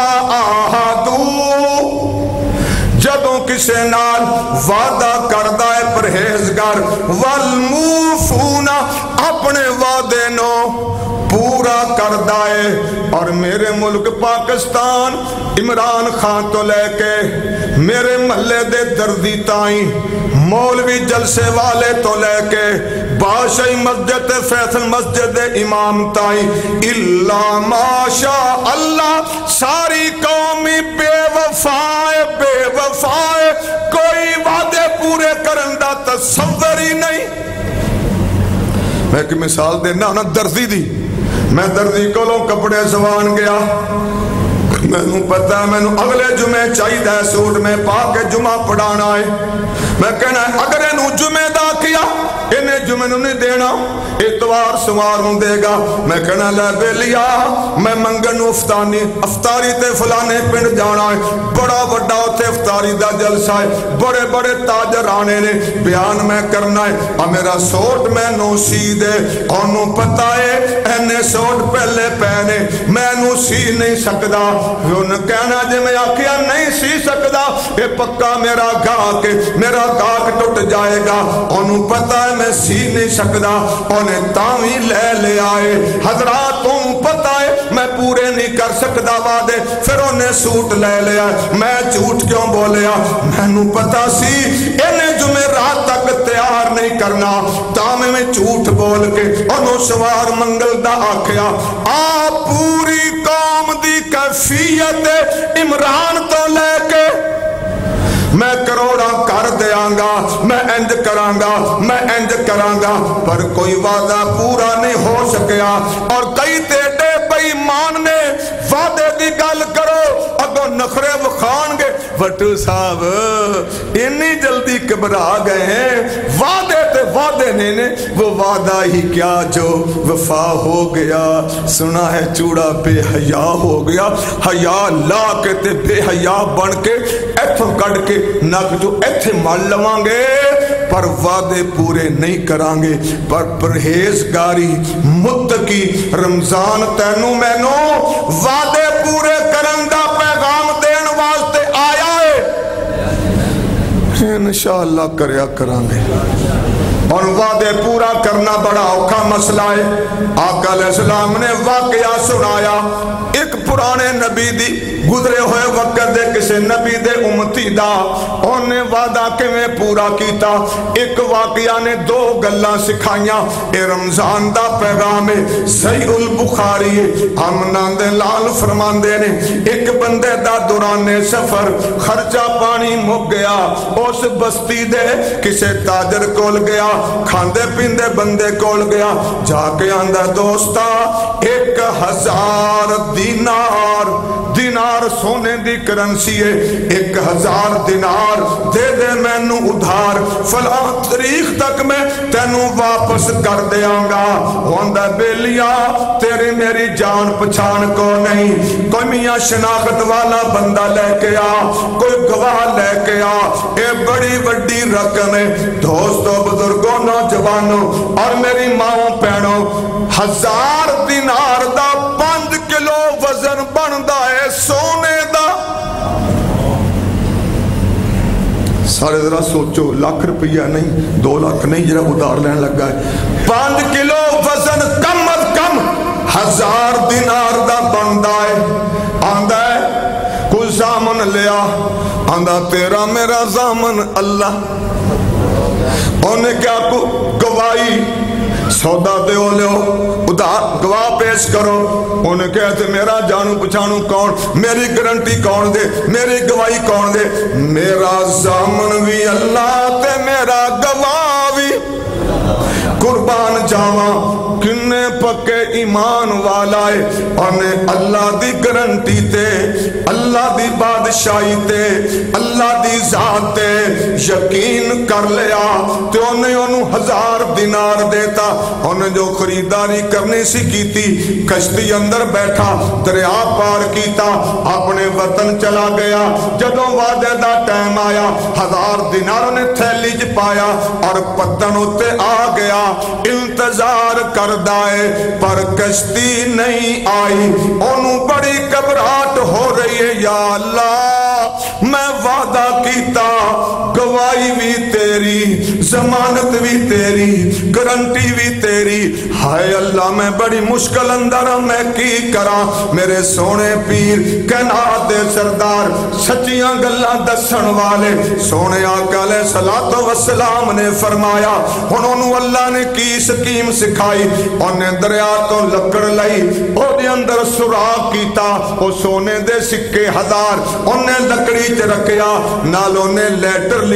عاہدوا جدوں کسے نال وعدہ کردہ ہے پرہیزگار والموفون اپنے وعدے نو پورا کردہ ہے اور میرے ملک پاکستان عمران خان تو لے کے میرے محلے دے دردی تائیں مولوی جلسے والے تو لے کے بادشاہی مسجد فیصل مسجد امام تائیں اللہ ماشاء اللہ ساری قومی بے وفائے کوئی وعدے پورے کرندہ تصور ہی نہیں میں ایک مثال دینا ہونا دردی دی میں دردی کو لوں کپڑے زوان گیا مینوں پتا مینوں اگلے جمعے چاہیے سوٹ میں پا کے جمعہ پڑھانا ہے. میں کہنا ہے اگر انہوں جمعے دا کیا انہیں جمعے نوں نہیں دینا, اتوار سوار نوں دے گا. میں کہنا لے بیلیا میں منگن افطاری تے فلانے پنڈ جانا ہے, بڑا بڑا اتھے افطاری دا جلسہ ہے, بڑے بڑے تاجر آنے نے, بیان میں کرنا ہے. میرا سوٹ میں نو سی دے. انہوں پتا ہے اینے سوٹ پہلے پہنے میں نو سی نہیں سکدا. انہوں کہنا جی میں آکھیا نہیں سی سکدا, یہ پکا میرا گاہ کے میرا گاہ ٹوٹ جائے گا. انہوں پتا ہے میں سی نہیں سکدا, انہیں تاوی لے آئے. حضرات تم پتا ہے میں پورے نہیں کر سکدا وعدے, پھر انہیں سوٹ لے آئے. میں جھوٹ کیوں بولیا, میں نو پتا سی انہیں جمعے رات تک تیار نہیں کرنا, تاوی میں جھوٹ بول کے انہوں سوار منگل دا آکھیا. آپ پوری قوم دی کیفیت عمران تو لے کے میں کروڑا کر دیاں گا, میں انج کراں گا, میں انج کراں گا, پر کوئی وعدہ پورا نہیں ہو سکیا. اور کئی تیڑے بے ایمان نے وعدے دی گل کرو اگوں نخرے وکھان گے. وٹو صاحب اتنی جلدی گھبرا گئے ہیں, وعدے تے وعدے نے وہ وعدہ ہی کیا جو وفا ہو گیا. سنا ہے چوڑا بے حیا ہو گیا, حیا لا کے تے بے حیا بن کے ایتھوں کٹ کے نک جو ایتھے مال لواں گے, پر وعدے پورے نہیں کران گے. پر پرہیزگاری متقی رمضان تینوں مینوں وعدے پورے کرن دا پیغام دین واسطے آیا ہے. انشاءاللہ کریا کران گے. اور وعدے پورا کرنا بڑا اوکھا مسئلہ ہے. آقا علیہ السلام نے واقعہ سنایا ایک پرانے نبی دی گزرے ہوئے وقت دے کسے نبی دے امتی دا, انہیں وعدہ کے میں پورا کیتا. ایک واقعہ نے دو گلاں سکھائیاں. اے رمضان دا پیغام ہے, صحیح البخاری آمنان دے لال فرماندے نے ایک بندے دا دوران سفر خرچہ پانی مک گیا. اس بستی دے کسے تاجر کول گیا, کھاندے پیندے بندے کول گیا, جا کے آندہ دوستا 1000 دینار سونے دی کرنسی ہے, 1000 دینار دے دے میں نو ادھار, فلاں تاریخ تک میں تینوں واپس کر دیاں گا. ہوندہ بیلیا تیری میری جان پچھان کو نہیں, کوئی میاں شناخت والا بندہ لے کے آ, کوئی گواہ لے کے آ, اے بڑی وڈی رقم ہے. دوستو بزرگوں نوجوانوں اور میری ماں پہنوں, 1000 دینار دا 5 کلو وزن بندا ہے سونے دا. سارے ذرا سوچو, لاکھ روپیہ نہیں 2 لاکھ نہیں جڑا ادھار لین لگا ہے, 5 کلو وزن کم از کم 1000 دینار دا بندا ہے. آندا ہے کوئی زامن لیا, آندا تیرا میرا زامن اللہ. انہیں کیا کو گواہی سودا دیو لیو ادھار گواہ پیش کرو. انہیں کہتے میرا جانو پچھانو کون, میری گارنٹی کون دے, میری گواہی کون دے. میرا زامن بھی اللہ تے میرا گواہ بھی قربان جاواں کنے پکے ایمان والا ہے. انہیں اللہ دی گارنٹی تے, اللہ دی بادشاہی تے, اللہ دی ذات تے یقین کر لیا تے انہیں 1000 دینار دیتا. انہیں جو خریداری کرنی سی کیتی, کشتی اندر بیٹھا, دریا پار کیتا, اپنے وطن چلا گیا. جدوں وعدے دا ٹائم آیا 1000 دینار انہیں تھیلی چ پایا اور پتن اتے آ گیا. انتظار کردہ ہے پر کشتی نہیں آئی. انہوں بڑی گھبراہٹ ہو رہی ہے, یا اللہ میں وعدہ کیتا, گواہی بھی تیری, ضمانت بھی تیری, گارنٹی بھی تیری. ہائے اللہ میں بڑی مشکل اندر ہوں, میں کی کراں. میرے سونے پیر کائنات دے سردار سچیاں گلاں دسن والے سونے آقا علیہ الصلوۃ والسلام نے فرمایا, انہوں اللہ نے کی سکیم سکھائی. انہیں دریا تو لکڑ لئی, او دے اندر سوراخ کیتا, او سونے دے سکے 1000 انہیں لکڑی چ رکھیا, نال انہیں لیٹر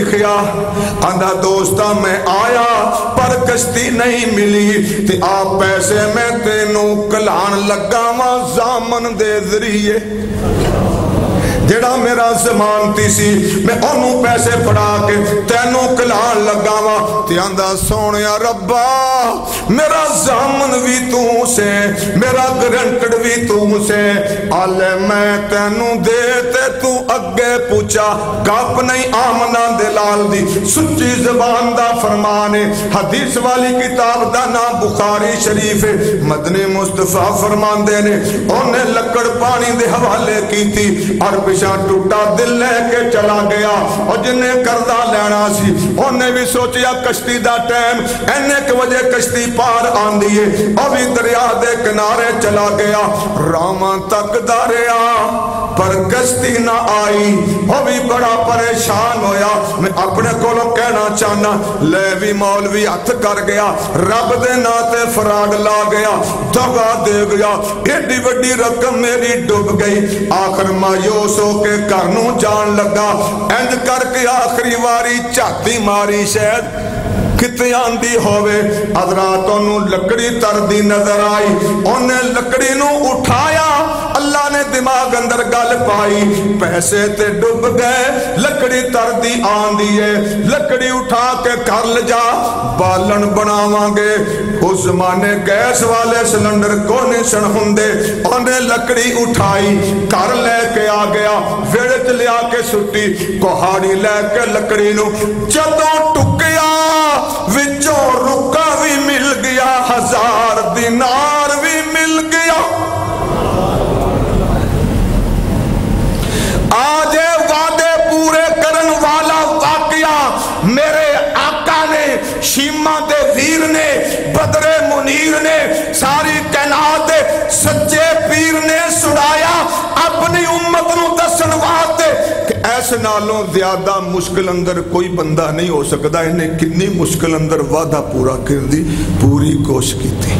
لکھیا آندا دوستا میں آیا پر کشتی نہیں ملی تے آ پیسے میں تینوں کلان لگا وا زامن دے ذریعے جڑا میرا ضمانتی سی میں انہوں پیسے پڑھا کے تینوں کلان لگا وا تے آندا سونیا ربا میرا ضامن بھی تو سے میرا گرنٹڑ بھی تو سے آلے میں تینوں دے تے تو اگے پوچھا گپ نہیں آمنہ دلال دی سچی زبان دا فرمانے حدیث والی کتاب دا نام بخاری شریف مدنی مصطفیٰ فرمان دے نے انہیں لکڑ پانی دے حوالے کی تھی اور ٹوٹا دل لے کے چلا گیا اور جنہیں قرضہ لینا سی انہیں بھی سوچیا کشتی دا ٹائم اینے کی وجہ کشتی پار آن دیئے ابھی دریا دے کنارے چلا گیا راما تک دریا پر کشتی نہ آئی ابھی بڑا پریشان ہویا میں اپنے کولوں کہنا چاہنا لیوی مولوی ہتھ کر گیا رب دے ناتے فراڈ لا گیا دغا دے گیا ایڈی وڈی رقم میری ڈوب گئی آخر مایوس ہو کے کرنوں جان لگا اینج کر کے آخری واری چاہتی ماری شاید کتے آندی ہوئے حضرات انہوں لکڑی تردی نظر آئی انہیں لکڑی نو اٹھایا اللہ نے دماغ اندر گل پائی پیسے تے ڈب گئے لکڑی تردی آندی ہے لکڑی اٹھا کے کر لجا بالن بناواں گے اس زمانے گیس والے سلنڈر کو نشن ہندے انہیں لکڑی اٹھائی کر لے کے آ گیا ویڑت لیا کے سٹی کوہاڑی لے کے لکڑی نو جدوں ٹکیا وچوں رکا بھی مل گیا 1000 دینار بھی مل گیا آج وعدے پورے کرن والا واقعہ میرے آقا نے شیمہ دے ویر نے بدر منیر نے ساری کائنات سچے پیر نے سنایا اپنی امت نو دسن واسطے کہ ایسے نالوں زیادہ مشکل اندر کوئی بندہ نہیں ہو سکتا انہیں کتنی مشکل اندر وعدہ پورا کر دی پوری کوشش کی تھی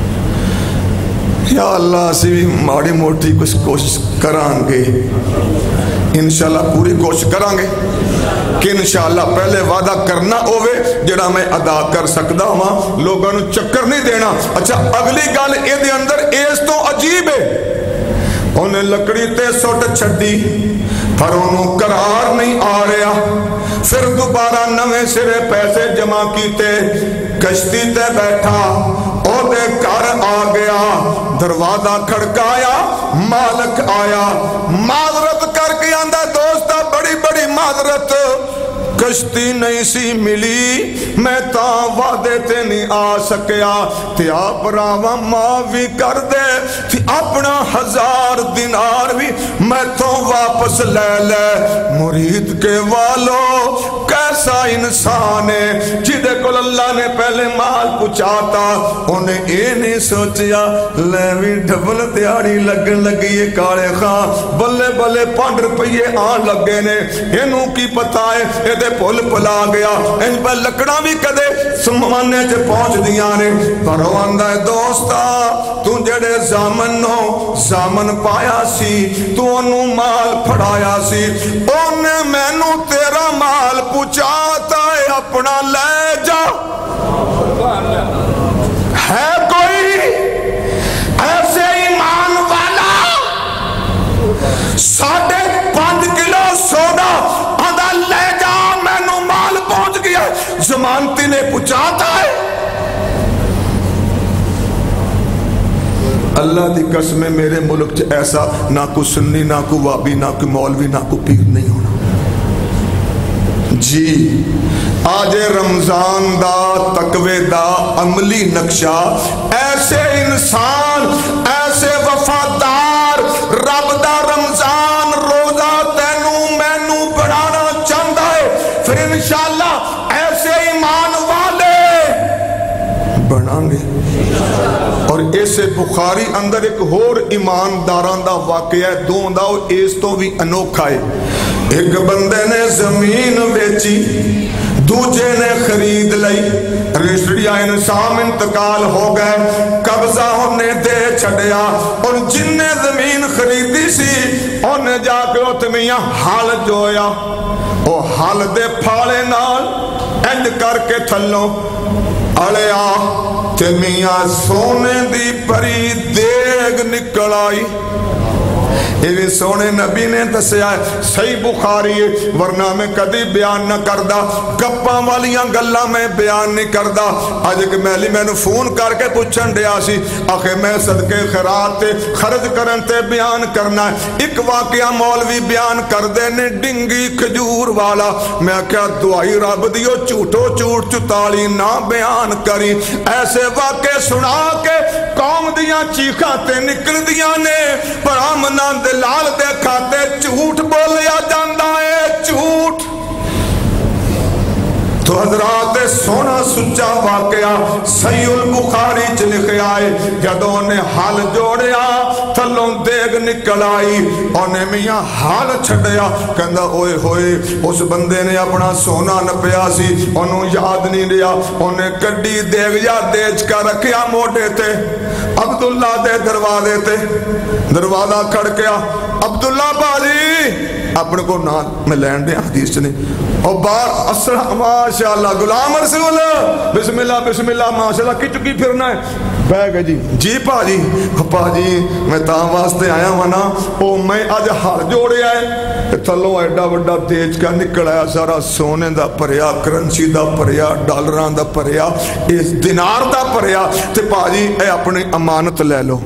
یا اللہ اسی بھی ماڑی موٹی کچھ کوشش کران گے انشاءاللہ پوری کوشش کران گے کہ انشاءاللہ پہلے وعدہ کرنا ہوئے جڑا میں ادا کر سکتا ہوں لوگوں نے چکر نہیں دینا اچھا اگلی گل اے دے اندر ایس تو عجیب ہے انہیں لکڑی تے سوٹ چھڑی پر انہوں قرار نہیں آ رہا پھر دوبارہ نوے سرے پیسے جمع کیتے کشتی تے بیٹھا او دے کار آ گیا دروازہ کھڑکایا مالک آیا معذرت کر کے آندہ دوستا بڑی بڑی معذرت کشتی نہیں سی ملی میں تاں وعدے تے نہیں آ سکیا تے آپ راوہ معافی کر دے تے اپنا 1000 دینار بھی میں تو واپس لے لے مرید کے والو کیسا انسان ہے جدے کل اللہ نے پہلے مال پچھاتا انہیں اے نہیں سوچیا لے بھی ڈبل دیاری لگن لگی یہ کالے خان بلے بلے 5 روپیے آن لگے نے انہوں کی پتہ ہے اے دے پھول پلا گیا ان پر لکڑا بھی کدے سمانے چے پہنچ دیا نے پر آندہ دوستا تو جڑے زامنوں زامن پایا سی تو انہوں مال پھڑایا سی انہیں میں نو تیرا مال پچھاتا ہے اپنا لے جا ہے کوئی ایسے ایمان والا 5.5 کلو سونا آدھا لے جا میں نو مال پہنچ گیا زمانتی نے پچھاتا ہے اللہ دی قسم میرے ملک چ ایسا نہ کو سنی نہ کو وابی نہ کو مولوی نہ کو پیر نہیں ہونا جی آج رمضان دا تقوی دا عملی نقشہ ایسے انسان ایسے وفادار رب دا رمضان روزہ تینوں مینوں بڑھانا چاہتا ہے پھر انشاءاللہ ایسے ایمان والے بڑھائیں گے اور ایسے بخاری اندر ایک اور ایمانداران دا واقعہ ہے دوں دا اس تو بھی انوکھا ہے ایک بندے نے زمین بیچی، دوجے نے خرید لئی، رشتہ انسان انتقال ہو گئے، قبضہ انہیں دے چھڑیا، اور جن نے زمین خریدی سی انہیں جا کے اتمیاں حال جویا، او حال دے پھاڑے نال انج کر کے تھلوں اڑیا تے میاں سونے دی پری دیگ نکل آئی۔ یہ سونے نبی نے دسیا ہے، صحیح بخاری ہے، ورنہ میں کدی بیان نہ کردہ، گپاں والیاں گلاں میں بیان نہیں کردہ۔ آج ایک میلی میں نے فون کر کے پوچھن دیا سی، آخر میں صدقے خیرات تے خرچ کرن تے بیان کرنا ہے۔ ایک واقعہ مولوی بیان کر دے نے ڈنگی کھجور والا، میں کیا دعائی رب دیو چوٹو چوٹ چتالی نہ بیان کری، ایسے واقعے سنا کے قوم دیاں چیخاں تے نکل دیاں نے، پر آمنہ لال دے کھاتے جھوٹ بولیا جاندہ ہے، جھوٹ۔ تو حضرات سونا سچا واقعہ صحیح البخاری چ لکھے آئے، جدوں نے حال جوڑیا تھلوں دیگ نکل آئی، انہیں میاں حال چھڑیا، کہندہ اوئے ہوئے اس بندے نے اپنا سونا نپیا سی، انہوں یاد نہیں لیا، انہیں کڈی دیگ یا دیج کا رکھیا موڑے تھے۔ عبداللہ دے دروازے تے دروازہ کھڑکیا، عبداللہ بھائی اپنے کو نام میں لین دیں حدیث چنے، اور بار اسرح ماشاءاللہ غلام رسول بسم اللہ بسم اللہ ماشاءاللہ کی چکی پھرنا ہے بہ گئے جی جی پا جی میں تاں واسطے آیا ہوں نا، او میں آج ہار جوڑے آئے تھلوں ایڈا وڈا دیج کا نکل آیا، سارا سونے دا پریا، کرنسی دا پریا، ڈالران دا پریا، اس دینار دا پریا، تے پا جی اے اپنی امانت لے لو۔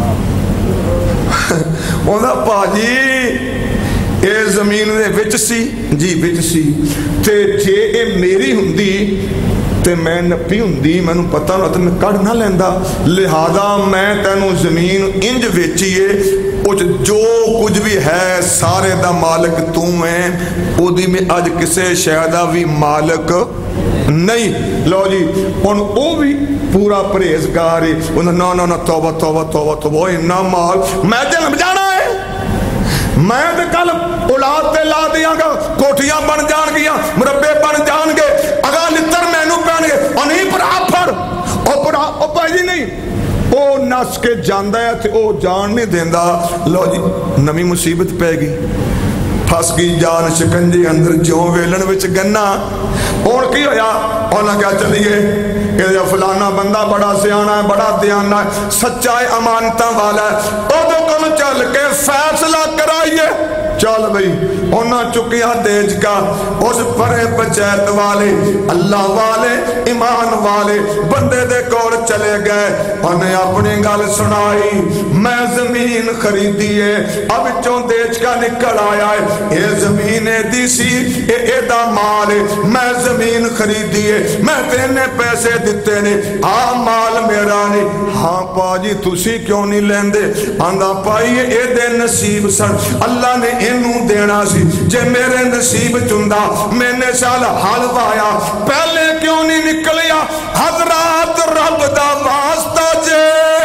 اوندہ پا جی اے زمین دے وچ سی جی وچ سی، تے جے اے میری ہوندی تے میں نپی ہوندی، میں نو پتہ نہ تے میں کڑ نہ لیندا، لہذا میں تینوں زمین انج ویچیے، جو کچھ بھی ہے سارے دا مالک تو میں، او دی میں آج کسے شہدہ بھی مالک نہیں۔ لو جی ان او بھی پورا پریزگار ہے، انہوں نا توبہ توبہ توبہ توبہ انہا مال میں جنم جانا ہے، میں تے کل اولاد تے لا دیاں گا، کوٹھیاں بن جان گیا، مربے بن جان گے، اگا لتر مینو پہن گے، اور نہیں پڑا پھر او پڑا او پہلی نہیں، او نس کے جاندہ ہے تے او جان نہیں دیندہ۔ لو جی نمی مصیبت پہ گی، پھس گئی جان شکنجی اندر جو ویلن وچ گنا، اور کی ہویا اونا کیا چلیے کہ فلانا بندہ بڑا سیانہ ہے، بڑا دیانہ ہے، سچائے امانتہ والا ہے، او تو کم چل کے فیصلہ کرائیے، چل بھئی اونا چکیا دیج کا، اس پرے پچیت والے اللہ والے ایمان والے بندے دے کور چلے گئے، انہیں اپنی گل سنائی، میں زمین خریدی ہے، اب چون دیج کا نکل آیا ہے، اے زمین دی سی اے دا مال ہے، میں زمین خریدی ہے، میں تینے پیسے دیتے نے، آ مال میرا نے، ہاں پا جی تُسی کیوں نہیں لیندے، آندہ پائی اے دے نصیب سن، اللہ نے انہوں دینا سی، جے میرے نصیب چندہ میں نے سال حال وایا، پہلے کیوں نہیں نکلیا، حضرات رب دا واسطہ جے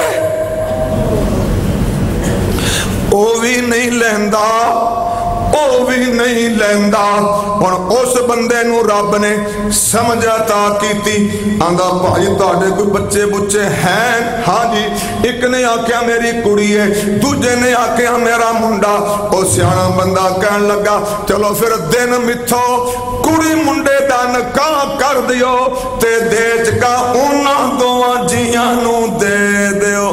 او بھی نہیں لیندہ، او بھی نہیں لیندہ، اور اس بندے نو رب نے سمجھاتا کیتی، آندھا بھائی تاڑے کوئی بچے بچے ہیں، ہاں جی ایک نے آکھیا میری کڑی ہے، دوجے نے آکھیا میرا منڈا، او سیانا بندہ کہن لگا چلو پھر دن متھو کڑی منڈے دا نکاح کر دیو تے دیج کا انہاں دواں جیاں نو دے دیو۔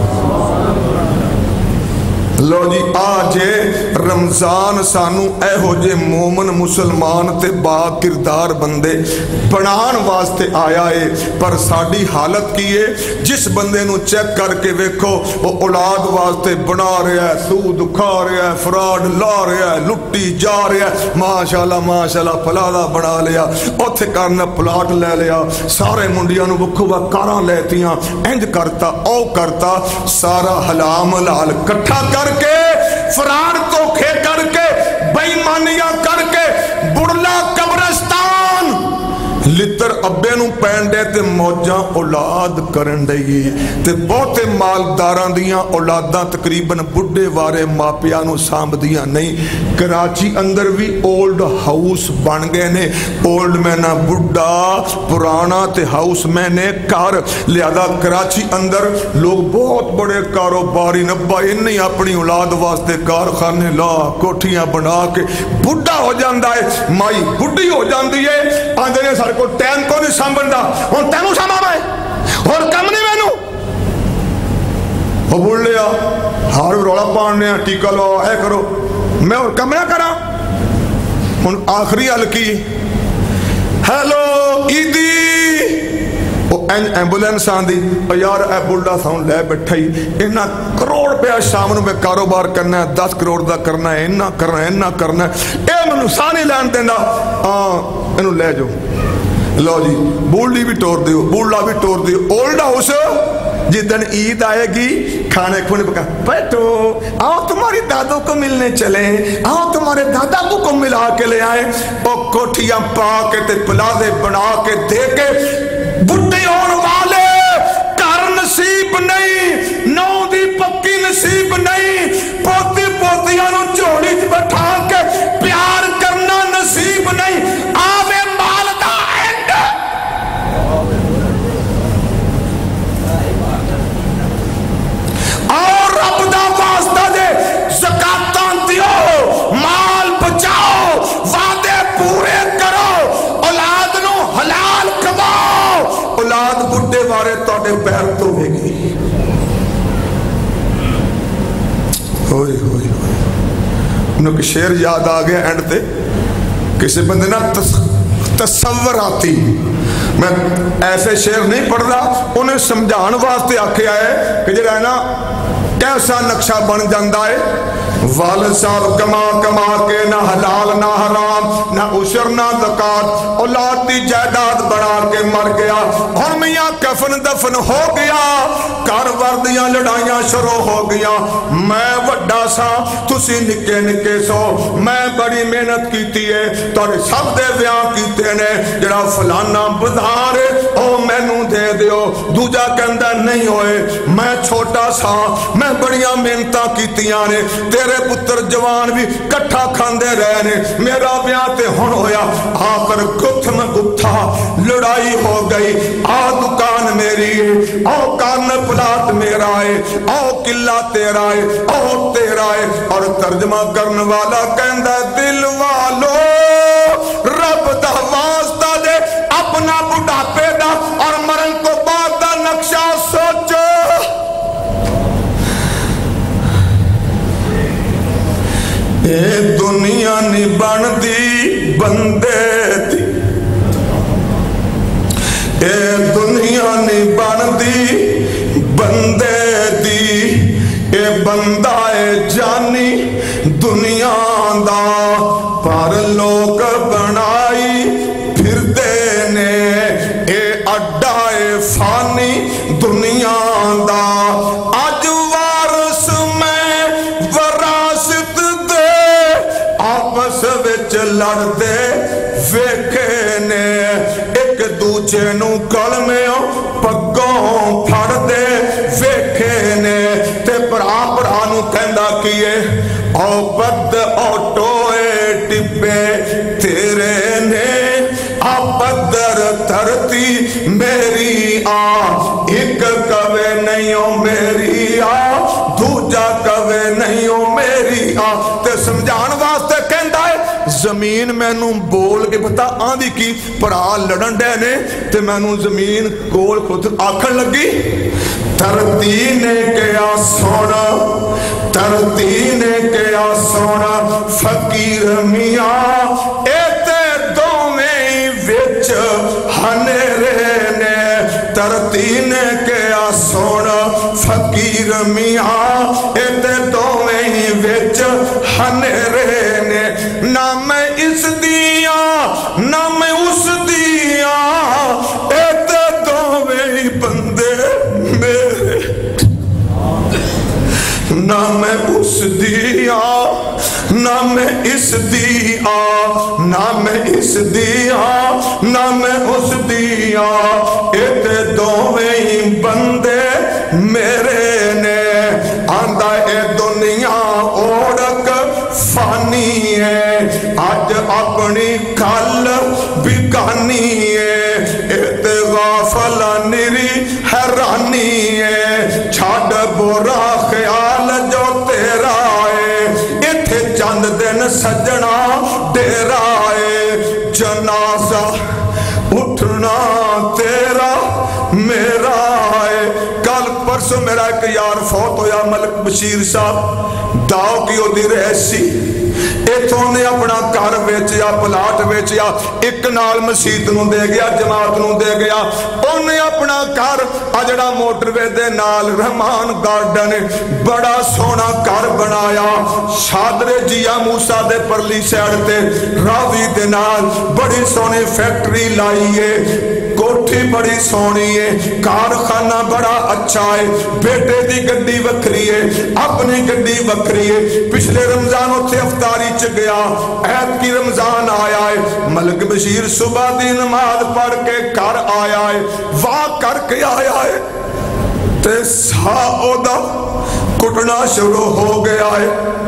لو جی آجے رمضان سانو اے ہو جے مومن مسلمان تے با کردار بندے بنان واسطے آیا ہے، پر ساڑی حالت کی ہے، جس بندے نو چیک کر کے ویکھو وہ اولاد واسطے بنا رہا ہے، سود کھا رہا ہے، فراڈ لا رہا ہے، لٹی جا رہا ہے، ماشاءاللہ پلادا بنا لیا، اوتھے کرنا پلاٹ لے لیا، سارے منڈیاں نو بکھوا کاراں لیتیاں، انج کرتا او کرتا، سارا حلام حلال کٹھا کر کے فرار دھوکے کر کے بے ایمانیاں کر کے بڑلا قبرستان लितर अब्बे नूं पैण डे ते मौजां औलाद करन डई। ते बहुते मालदारां दियां औलादां तकरीबन बुढ़े वारे मापियां नूं सांभदियां नहीं। कराची अंदर भी ओल्ड हाउस बन गए ने। ओल्ड मैना बुढ़ा पुराना ते हाउस मैने घर लियादा। कराची अंदर लोग बहुत बड़े कारोबारी नब्बा इन्हें अपनी औलाद वास्ते कारखाने ला कोठियां बना के बुढ़ा हो जाता है, माई बुढ़ी हो जाती है। आंदे ने सारे को टाइम को नहीं सांभदा, हुण तैनूं सांभा मैं और कम नहीं मैनू वो बोल लिया हार रौला पाने टीका लो ऐ करो मैं और कम ना करा। हुण आखिरी हल की हेलो ईदी एंबुलेंस आंदी यार ए बुढ़ा साउंड लै बैठा ही इन्ना करोड़ रुपया शाम नूं मैं कारोबार करना है 10 करोड़ का करना है इन्ना करना है ये मैनूं साह नहीं लैण देंदा। हाँ इनू लै जाओ लो जी बूढ़ी भी टोर दियो बूढ़ा भी टोर दियो। ओल्ड हाउस जिदन ईद आएगी खाने खुने पका बैठो आओ तुम्हारी दादों को मिलने चले, आओ तुम्हारे दादा को मिला के ले आए। और कोठियां पा के ते प्लाजे बना के दे के बुढ़े होने वाले घर नसीब नहीं, नौ दी पक्की नसीब नहीं, पोती पोतियां नूं झोली च बैठा के प्यार करना नसीब नहीं। आवे माल दा एंड और रब दा वास्ता दे ज़कातां दियो, माल बचाओ, वादे पूरे करो, औलाद नूं हलाल कमाओ। औलाद बुढ़े वारे तुहाडे पैर धोवेगी। होए होए उन्हें एक शेर याद आ गया एंड ते किसी बंदे ना तसव्वुर आती। मैं ऐसे शेर नहीं पढ़ता, उन्हें समझाने वास्ते आख्या है कि जिहड़ा है ना कैसा नक्शा बन जाता है। वाल साहब कमा कमा के ना हलाल ना हराम ना उशर ना ज़कात औलाद की जायदाद बना के मर गया। और मियां कफन दफन हो गया, घर वर्दियां लड़ाइयां शुरू हो गया। मैं वड्डा सा तुसी निके निके सो, मैं बड़ी मेहनत की है तुहाडे सब दे विआह कीते ने, जिहड़ा फलाना बधार ओ मैनू दे दियो। दूजा कहंदा नहीं होए मैं छोटा सा, मैं बड़ियां मेहनतां कीतियां ने, तेरे पुत्र जवान भी कट्ठा खांदे रहे ने, मेरा ब्याह ते हुण होया। आखिर गुत्थ में गुत्था लड़ाई हो गई। आ दुकान मेरी है, आओ कान प्लाट मेरा है, आओ किला तेरा है, आओ तेरा है। और तर्जमा करने वाला कहंदा दिल वालो रब दा वास्ता दे अपना बुढ़ापे दा और मरण तो बाद दा नक्शा सोचो। ये दुनिया नहीं बनती बंदे दी, ये दुनिया नहीं बनती बंदे दी, ये बंदा है जानी दुनिया दा। पर लोग बनाई फिरदे ने ये अड्डा है फानी दुनिया दा। अज वारस में वरासत आपस विच लड़दे वेखे ने, एक दूजे नू कलमियों पग्गों फड़दे वेखे ने। ते भरा भरा नू कहंदा कीए ओ बद ऑटोए टिब्बे तेरे ने, आ बदर धरती मेरी आ, एक कवे नहीं ओ मेरी आ, दूजा कवे नहीं ओ मेरी आ। ते समझाने वास्ते कहंदा है जमीन मैनू बोल के पता आंदी की भरा लड़न डे ने, ते मैनू जमीन कोल खुद आखन लगी धरती ने क्या सोना, धरती ने क्या सोना फकीर मियां एते दोवें विच हनेरे ने। धरती ने क्या सोना फकीर मियां एते दोवें विच हनेरे ने। ना मैं इस दिया ना मैं उस दिया, एते दोवें बंदे मेरे। ना मैं उस दिया ना मैं इस दी आ ना मैं इस दी आ ना मैं उस दी आ इते दोवें ही बंदे मेरे ने आंदा ए दुनिया ओढ़क फानी है अज अपनी कल बिकानी है इते गाफला निरी हैरानी है छड़ बुरा ख्याल जो तेरा है इथे चंद दिन सजना डेरा है जनाजा उठना तेरा मेरा है। कल परसों मेरा एक यार फौत होया मलिक बशीर साहब दाव की ओदी रहसी इथों ने अपना घर वेचिया प्लाट वेचिया एक नाल मसीत नूं दे गया जमात नूं दे गया उन्हें अपना घर आ जड़ा मोटरवे दे नाल रहमान गार्डन बड़ा सोहना घर बनाया शादरे जिया मूसा दे परली साइड ते रावी दे नाल बड़ी सोहनी फैक्ट्री लाई है कोठी बड़ी सोहनी है कारखाना बड़ा अच्छा है बेटे दी गड्डी वखरी है अपनी गड्डी वखरी है पिछले रमजान उत्थे अफ्तारी च गया ऐत की रमजान आया है मलिक बशीर सुबह दी नमाज पढ़ के घर आया है वाह करके आया है ते सा ओदा कुटना शुरू हो गया है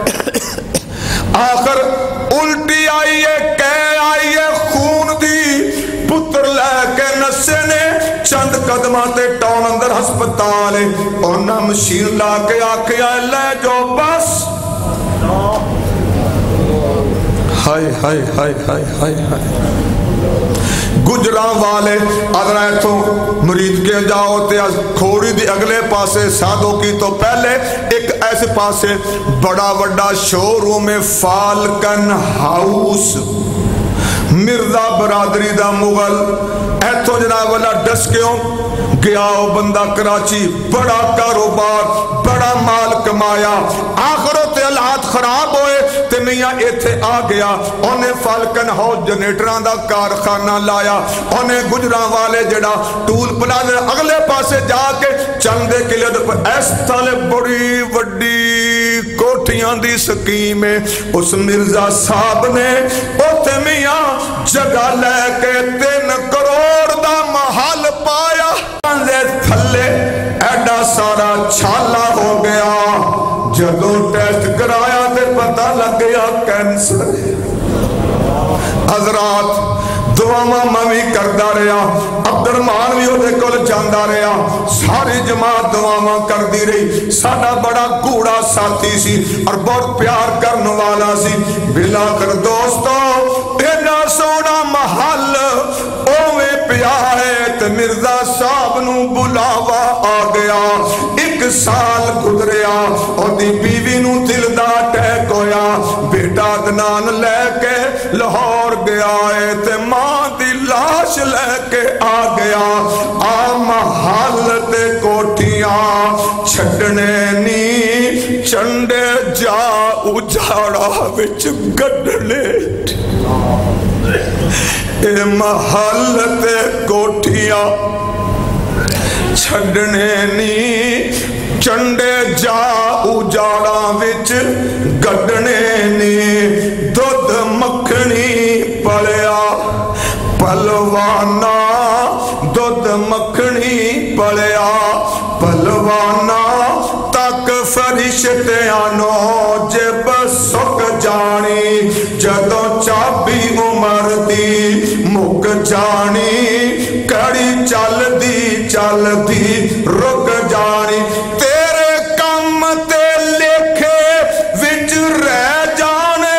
आखिर उल्टी आई है कह आई है खून दी पुत्र लैके नसे ने चंद कदमां ते टाउन अंदर हस्पताल है उन्हां मशीन ला के आखिया ले जाओ बस हाय हाय हाय हाय हाय हाय गुजरा वाले अदरा इथों मुरीद के जाओ ते खोड़ी दी अगले पासे साधो की तो पहले एक ऐसे पासे बड़ा बड़ा शोरूम है फाल्कन हाउस मिर्जा बरादरी दा मुगल इथों जनाब वाला डस क्यों गया वो बंदा कराची बड़ा कारोबार बड़ा माल कमाया आखिर ते हालात खराब होए ते मियां इथे आ गया उन्हें फाल्कन हाउस जनरेटरां दा कारखाना लाया उन्हें गुजरा वाले जड़ा टूल प्लाजा अगले पासे जाके चंदे किले पर इस ताले बड़ी वड्डी कोठियां दी स्कीम है उस मिर्जा साहब ने उथे मियां जगह लेके 3 करोड़ दा महल पाया थले एडा सारा छाला हो गया जदों टेस्ट कराया ते पता लग गया कैंसर हजरात दुआवां मैं भी करदा रहा अब्दुरमान भी उहदे कोल जांदा रहा सारी जमात दुआवां करदी रही साडा बड़ा गूढ़ा साथी सी और बहुत प्यार करने वाला सी बिलाकर दोस्तों एडा सोहना महल ओवें पिया है ते मिर्जा साहब नू बुलावा आ गया 1 साल गुजरिया ओदी बीवी नू दिल दा अटैक होया बेटा अदनान लेके लाहौर गया है ते मां दी लाश लेके आ गया आ महल ते कोठियां छड्डने नी चंडे जा उजाड़ा विच गड्ढने ए महल ते कोठियां छड्डने नी चंडे जा उजाड़ा विच गड्ढने नी दुध मक्खनी पलिया पलवाना दुध मक्खनी पलिया पलवाना तक फरिश्तियां नो जिब सुक जानी जदों चाबी उमर दी मुक जानी कड़ी चलदी चलदी रुक जानी तेरे कम ते लेखे विच रह जाने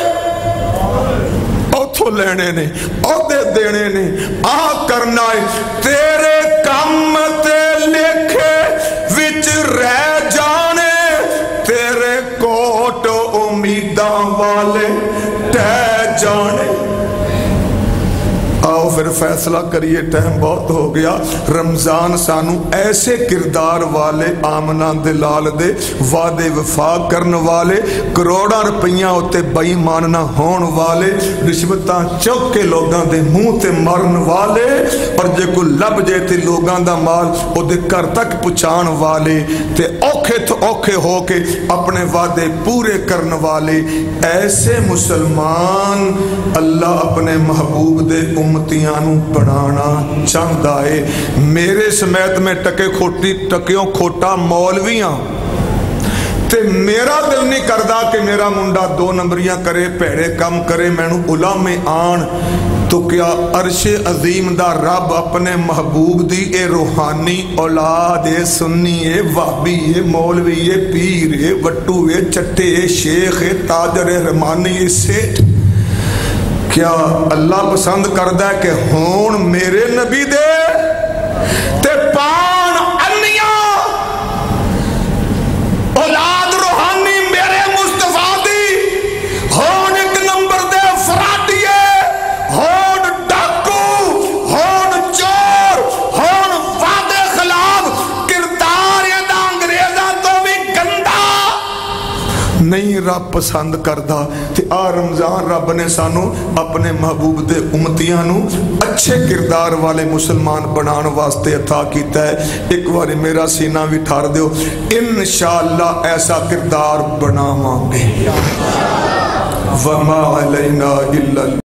उथों लेने ने औदे देने ने आ करना है तेरे कम ते लेखे विच रह जाने तेरे कोट उम्मीदां वाले टह जाने आओ پھر فیصلہ کریے، ٹائم بہت ہو گیا۔ رمضان سانو ایسے کردار والے آمنہ دلال دے وعدے وفا کرن والے، کروڑاں روپیاں ہوتے بے ایمان نہ ہون والے، رشوتاں چوک کے لوگاں دے منہ تے مرن والے، اور جے کو لب جے تے لوگاں دا مال او دے گھر تک پہنچان والے، تے اوکھے تو اوکھے ہو کے اپنے وعدے پورے کرن والے، ایسے مسلمان اللہ اپنے محبوب دے امتیاں نو بنانا چاہتا ہے۔ میرے سمیت میں ٹکیوں کھوٹا مولویاں تے میرا دل نہیں کردا کہ میرا منڈا 2 نمبریاں کرے، پیڑے کم کرے، مینوں علماء آن، تو کیا عرش عظیم دا رب اپنے محبوب دی اے روحانی اولاد اے سنی اے وہابی اے مولوی اے پیر اے وٹو اے چٹے اے شیخ اے تاجر اے رحمانی اے سیٹھ، کیا اللہ پسند کردا ہے کہ ہون میرے نبی دے تے پان انیاں اولاد روحانی میرے مصطفیٰ دی ہون 1 نمبر دے فرادیے، ہون ڈاکو، ہون چور، ہون وعدے خلاف، کردار یہ دا انگریزاں تو بھی گندا نہیں رب پسند کردا۔ تے آ رمضان رب نے سانو اپنے محبوب دے امتیاں نو اچھے کردار والے مسلمان بنان واسطے عطا کیتا ہے۔ ایک بار میرا سینہ بھی ٹھار دیو، انشاءاللہ ایسا کردار بناواں گے۔ وما علینا الا